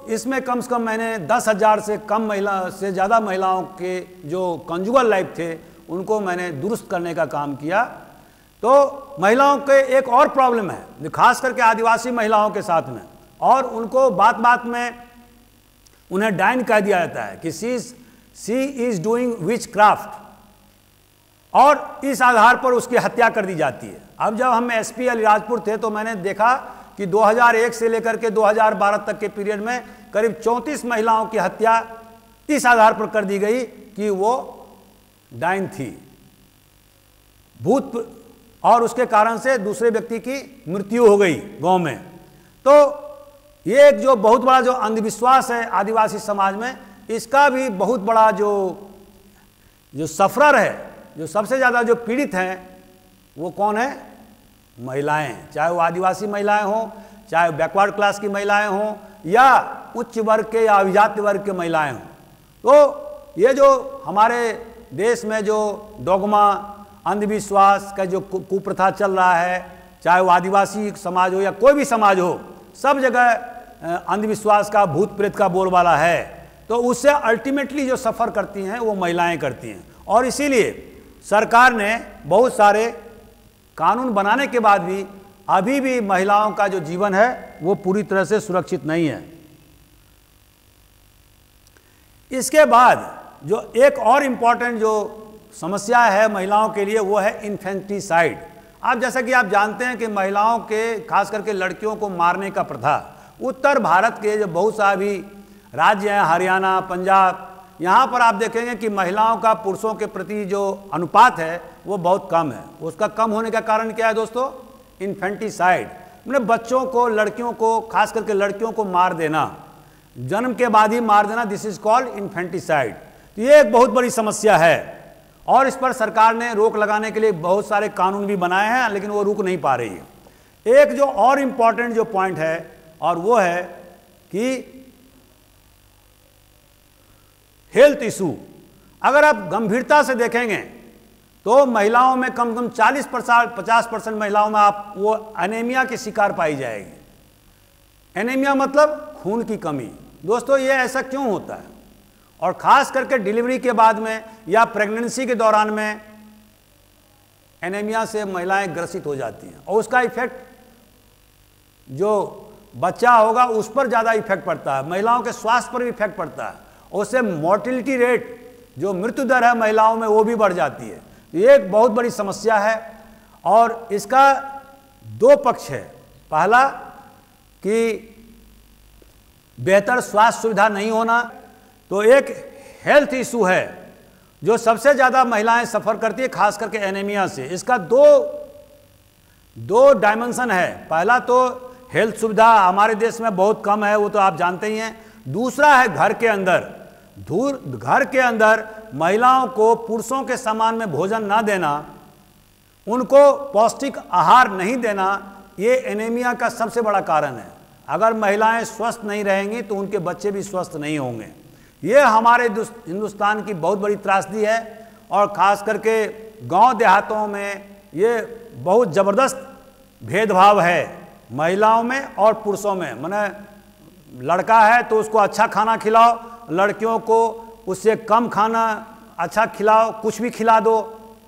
A: इसमें कम से कम मैंने दस हज़ार से कम महिला से ज़्यादा महिलाओं के जो कंजुगल लाइफ थे उनको मैंने दुरुस्त करने का काम किया। तो महिलाओं के एक और प्रॉब्लम है, खास करके आदिवासी महिलाओं के साथ में, और उनको बात बात में उन्हें डाइन कह दिया जाता है कि C C is doing witchcraft, और इस आधार पर उसकी हत्या कर दी जाती है। अब जब हम एसपी अलीराजपुर थे तो मैंने देखा कि दो हज़ार एक से लेकर के दो हज़ार बारह तक के पीरियड में करीब चौंतीस महिलाओं की हत्या इस आधार पर कर दी गई कि वो डाइन थी, भूत, और उसके कारण से दूसरे व्यक्ति की मृत्यु हो गई गांव में। तो ये एक जो बहुत बड़ा जो अंधविश्वास है आदिवासी समाज में, इसका भी बहुत बड़ा जो जो सफरर है, जो सबसे ज़्यादा जो पीड़ित हैं वो कौन है? महिलाएं, चाहे वो आदिवासी महिलाएं हों, चाहे बैकवर्ड क्लास की महिलाएं हों, या उच्च वर्ग के या अभिजात वर्ग के महिलाएं हों। तो ये जो हमारे देश में जो डोगमा, अंधविश्वास का जो कुप्रथा चल रहा है, चाहे वो आदिवासी समाज हो या कोई भी समाज हो, सब जगह अंधविश्वास का, भूत प्रेत का बोलबाला है। तो उससे अल्टीमेटली जो सफ़र करती हैं वो महिलाएं करती हैं। और इसीलिए सरकार ने बहुत सारे कानून बनाने के बाद भी अभी भी महिलाओं का जो जीवन है वो पूरी तरह से सुरक्षित नहीं है। इसके बाद जो एक और इम्पॉर्टेंट जो समस्या है महिलाओं के लिए वो है इन्फेंटिसाइड। आप जैसा कि आप जानते हैं कि महिलाओं के, खास करके लड़कियों को मारने का प्रथा उत्तर भारत के जो बहुत सारे भी राज्य हैं, हरियाणा, पंजाब, यहाँ पर आप देखेंगे कि महिलाओं का पुरुषों के प्रति जो अनुपात है वो बहुत कम है। उसका कम होने का कारण क्या है दोस्तों? इन्फेंटिसाइड, मतलब बच्चों को, लड़कियों को, खास करके लड़कियों को मार देना, जन्म के बाद ही मार देना, दिस इज कॉल्ड इन्फेंटिसाइड। तो ये एक बहुत बड़ी समस्या है और इस पर सरकार ने रोक लगाने के लिए बहुत सारे कानून भी बनाए हैं, लेकिन वो रुक नहीं पा रही है। एक जो और इम्पॉर्टेंट जो पॉइंट है और वो है कि हेल्थ इशू। अगर आप गंभीरता से देखेंगे तो महिलाओं में कम से कम चालीस परसेंट पचास परसेंट महिलाओं में आप वो एनीमिया की शिकार पाई जाएगी। एनीमिया मतलब खून की कमी। दोस्तों ये ऐसा क्यों होता है? और ख़ास करके डिलीवरी के बाद में या प्रेगनेंसी के दौरान में एनीमिया से महिलाएं ग्रसित हो जाती हैं और उसका इफेक्ट जो बच्चा होगा उस पर ज़्यादा इफेक्ट पड़ता है, महिलाओं के स्वास्थ्य पर भी इफेक्ट पड़ता है, और उससे मोर्टिलिटी रेट, जो मृत्यु दर है महिलाओं में, वो भी बढ़ जाती है। ये एक बहुत बड़ी समस्या है और इसका दो पक्ष है। पहला कि बेहतर स्वास्थ्य सुविधा नहीं होना, तो एक हेल्थ इशू है जो सबसे ज़्यादा महिलाएं सफ़र करती है, खास करके एनीमिया से। इसका दो दो डायमेंशन है। पहला तो हेल्थ सुविधा हमारे देश में बहुत कम है, वो तो आप जानते ही हैं। दूसरा है घर के अंदर, दूर घर के अंदर महिलाओं को पुरुषों के समान में भोजन ना देना, उनको पौष्टिक आहार नहीं देना, ये एनीमिया का सबसे बड़ा कारण है। अगर महिलाएं स्वस्थ नहीं रहेंगी तो उनके बच्चे भी स्वस्थ नहीं होंगे। ये हमारे हिंदुस्तान की बहुत बड़ी त्रासदी है और ख़ास करके गांव देहातों में ये बहुत ज़बरदस्त भेदभाव है महिलाओं में और पुरुषों में। माने लड़का है तो उसको अच्छा खाना खिलाओ, लड़कियों को उससे कम खाना अच्छा खिलाओ, कुछ भी खिला दो।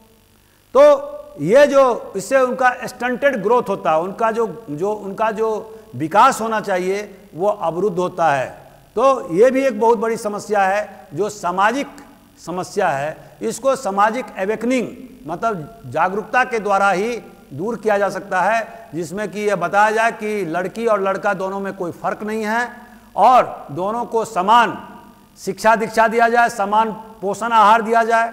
A: तो ये जो इससे उनका स्टंटेड ग्रोथ होता है, उनका जो जो उनका जो विकास होना चाहिए वो अवरुद्ध होता है। तो ये भी एक बहुत बड़ी समस्या है जो सामाजिक समस्या है। इसको सामाजिक एवेकनिंग मतलब जागरूकता के द्वारा ही दूर किया जा सकता है, जिसमें कि यह बताया जाए कि लड़की और लड़का दोनों में कोई फर्क नहीं है और दोनों को समान शिक्षा दीक्षा दिया जाए, समान पोषण आहार दिया जाए।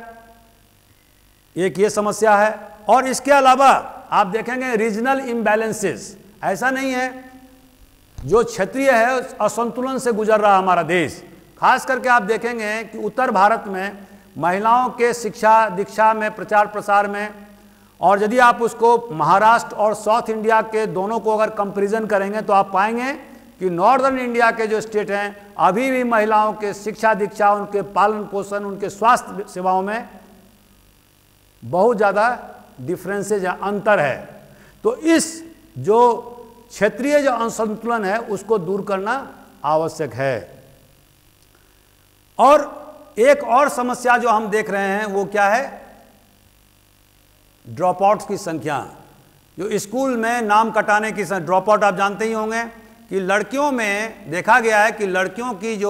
A: एक ये समस्या है। और इसके अलावा आप देखेंगे रीजनल इम्बैलेंसेस, ऐसा नहीं है, जो क्षेत्रीय है असंतुलन से गुजर रहा हमारा देश। खास करके आप देखेंगे कि उत्तर भारत में महिलाओं के शिक्षा दीक्षा में, प्रचार प्रसार में, और यदि आप उसको महाराष्ट्र और साउथ इंडिया के दोनों को अगर कंपैरिजन करेंगे तो आप पाएंगे कि नॉर्दर्न इंडिया के जो स्टेट हैं अभी भी महिलाओं के शिक्षा दीक्षा, उनके पालन पोषण, उनके स्वास्थ्य सेवाओं में बहुत ज़्यादा डिफरेंसेज है, अंतर है। तो इस जो क्षेत्रीय जो असंतुलन है उसको दूर करना आवश्यक है। और एक और समस्या जो हम देख रहे हैं वो क्या है, ड्रॉप आउट्स की संख्या। जो स्कूल में नाम कटाने की संख्या, ड्रॉप आउट आप जानते ही होंगे कि लड़कियों में देखा गया है कि लड़कियों की जो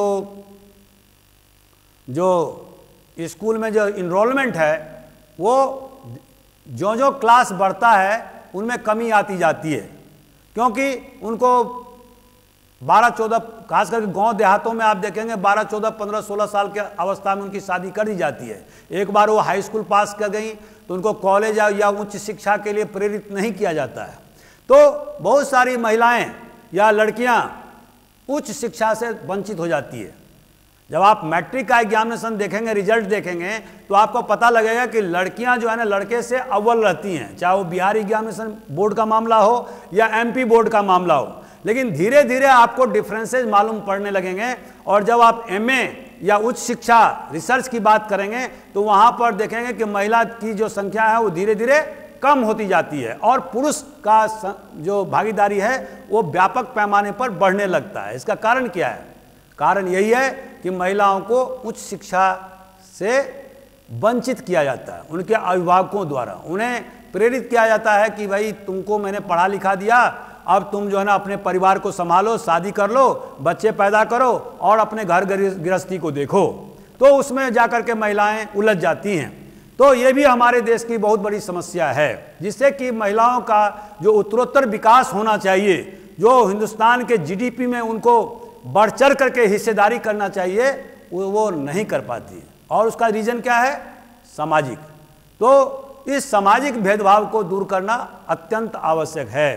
A: जो स्कूल में जो इनरोलमेंट है वो जो जो क्लास बढ़ता है उनमें कमी आती जाती है, क्योंकि उनको बारह चौदह, खास करके गांव देहातों में आप देखेंगे बारह चौदह पंद्रह सोलह साल के अवस्था में उनकी शादी कर दी जाती है। एक बार वो हाई स्कूल पास कर गई तो उनको कॉलेज या उच्च शिक्षा के लिए प्रेरित नहीं किया जाता है। तो बहुत सारी महिलाएं या लड़कियां उच्च शिक्षा से वंचित हो जाती है। जब आप मैट्रिक का एग्जामिनेशन देखेंगे, रिजल्ट देखेंगे, तो आपको पता लगेगा कि लड़कियां जो है ना लड़के से अव्वल रहती हैं, चाहे वो बिहार एग्जामिनेशन बोर्ड का मामला हो या एमपी बोर्ड का मामला हो। लेकिन धीरे धीरे आपको डिफरेंसेस मालूम पड़ने लगेंगे, और जब आप एमए या उच्च शिक्षा रिसर्च की बात करेंगे तो वहां पर देखेंगे कि महिला की जो संख्या है वो धीरे धीरे कम होती जाती है, और पुरुष का जो भागीदारी है वो व्यापक पैमाने पर बढ़ने लगता है। इसका कारण क्या है? कारण यही है कि महिलाओं को उच्च शिक्षा से वंचित किया जाता है उनके अभिभावकों द्वारा। उन्हें प्रेरित किया जाता है कि भाई तुमको मैंने पढ़ा लिखा दिया, अब तुम जो है ना अपने परिवार को संभालो, शादी कर लो, बच्चे पैदा करो और अपने घर गृहस्थी को देखो। तो उसमें जाकर के महिलाएं उलझ जाती हैं। तो ये भी हमारे देश की बहुत बड़ी समस्या है, जिससे कि महिलाओं का जो उत्तरोत्तर विकास होना चाहिए, जो हिंदुस्तान के जीडीपी में उनको बढ़ चढ़ करके हिस्सेदारी करना चाहिए, वो वो नहीं कर पाती। और उसका रीजन क्या है? सामाजिक। तो इस सामाजिक भेदभाव को दूर करना अत्यंत आवश्यक है।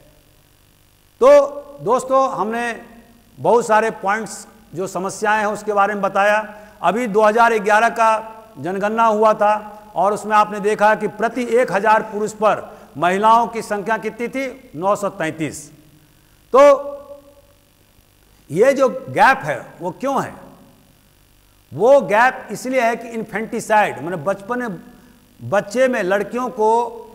A: तो दोस्तों, हमने बहुत सारे पॉइंट्स जो समस्याएं हैं उसके बारे में बताया। अभी दो हज़ार ग्यारह का जनगणना हुआ था और उसमें आपने देखा कि प्रति एक हजार पुरुष पर महिलाओं की संख्या कितनी थी? नौ सौ तैंतीस। तो ये जो गैप है वो क्यों है? वो गैप इसलिए है कि इन्फेंटिसाइड, मतलब बचपन में बच्चे में लड़कियों को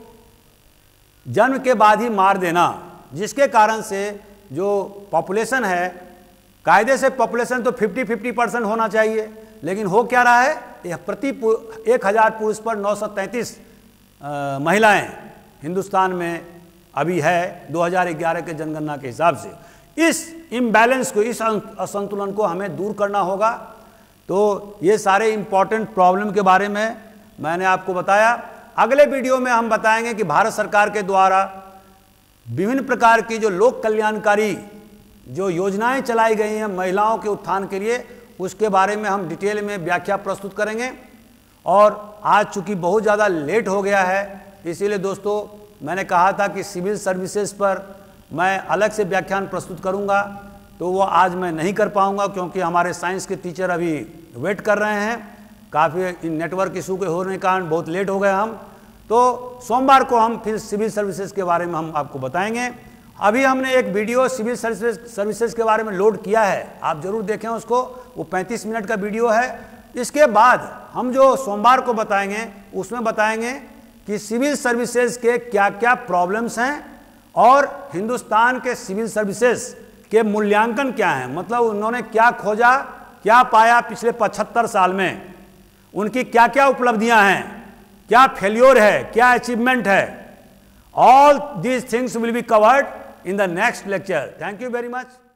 A: जन्म के बाद ही मार देना, जिसके कारण से जो पॉपुलेशन है, कायदे से पॉपुलेशन तो फिफ्टी फिफ्टी परसेंट होना चाहिए, लेकिन हो क्या रहा है? यह प्रति एक हजार पुरुष पर नौ सौ तैंतीस महिलाएं हिंदुस्तान में अभी है दो हज़ार ग्यारह के जनगणना के हिसाब से। इस इम्बैलेंस को, इस असंतुलन को हमें दूर करना होगा। तो ये सारे इंपॉर्टेंट प्रॉब्लम के बारे में मैंने आपको बताया। अगले वीडियो में हम बताएंगे कि भारत सरकार के द्वारा विभिन्न प्रकार की जो लोक कल्याणकारी जो योजनाएं चलाई गई हैं महिलाओं के उत्थान के लिए, उसके बारे में हम डिटेल में व्याख्या प्रस्तुत करेंगे। और आज चूंकि बहुत ज़्यादा लेट हो गया है, इसीलिए दोस्तों मैंने कहा था कि सिविल सर्विसेज पर मैं अलग से व्याख्यान प्रस्तुत करूंगा, तो वो आज मैं नहीं कर पाऊंगा क्योंकि हमारे साइंस के टीचर अभी वेट कर रहे हैं। काफ़ी नेटवर्क इशू के होने के कारण बहुत लेट हो गए हम। तो सोमवार को हम फिर सिविल सर्विसेज के बारे में हम आपको बताएंगे। अभी हमने एक वीडियो सिविल सर्विसेज सर्विसेज के बारे में लोड किया है, आप जरूर देखें उसको, वो पैंतीस मिनट का वीडियो है। इसके बाद हम जो सोमवार को बताएंगे उसमें बताएंगे कि सिविल सर्विसेज के क्या क्या प्रॉब्लम्स हैं और हिंदुस्तान के सिविल सर्विसेज के मूल्यांकन क्या हैं, मतलब उन्होंने क्या खोजा, क्या पाया पिछले पचहत्तर साल में, उनकी क्या क्या उपलब्धियां हैं, क्या फेल्योर है, क्या अचीवमेंट है। All these things will be covered in the next lecture. Thank you very much.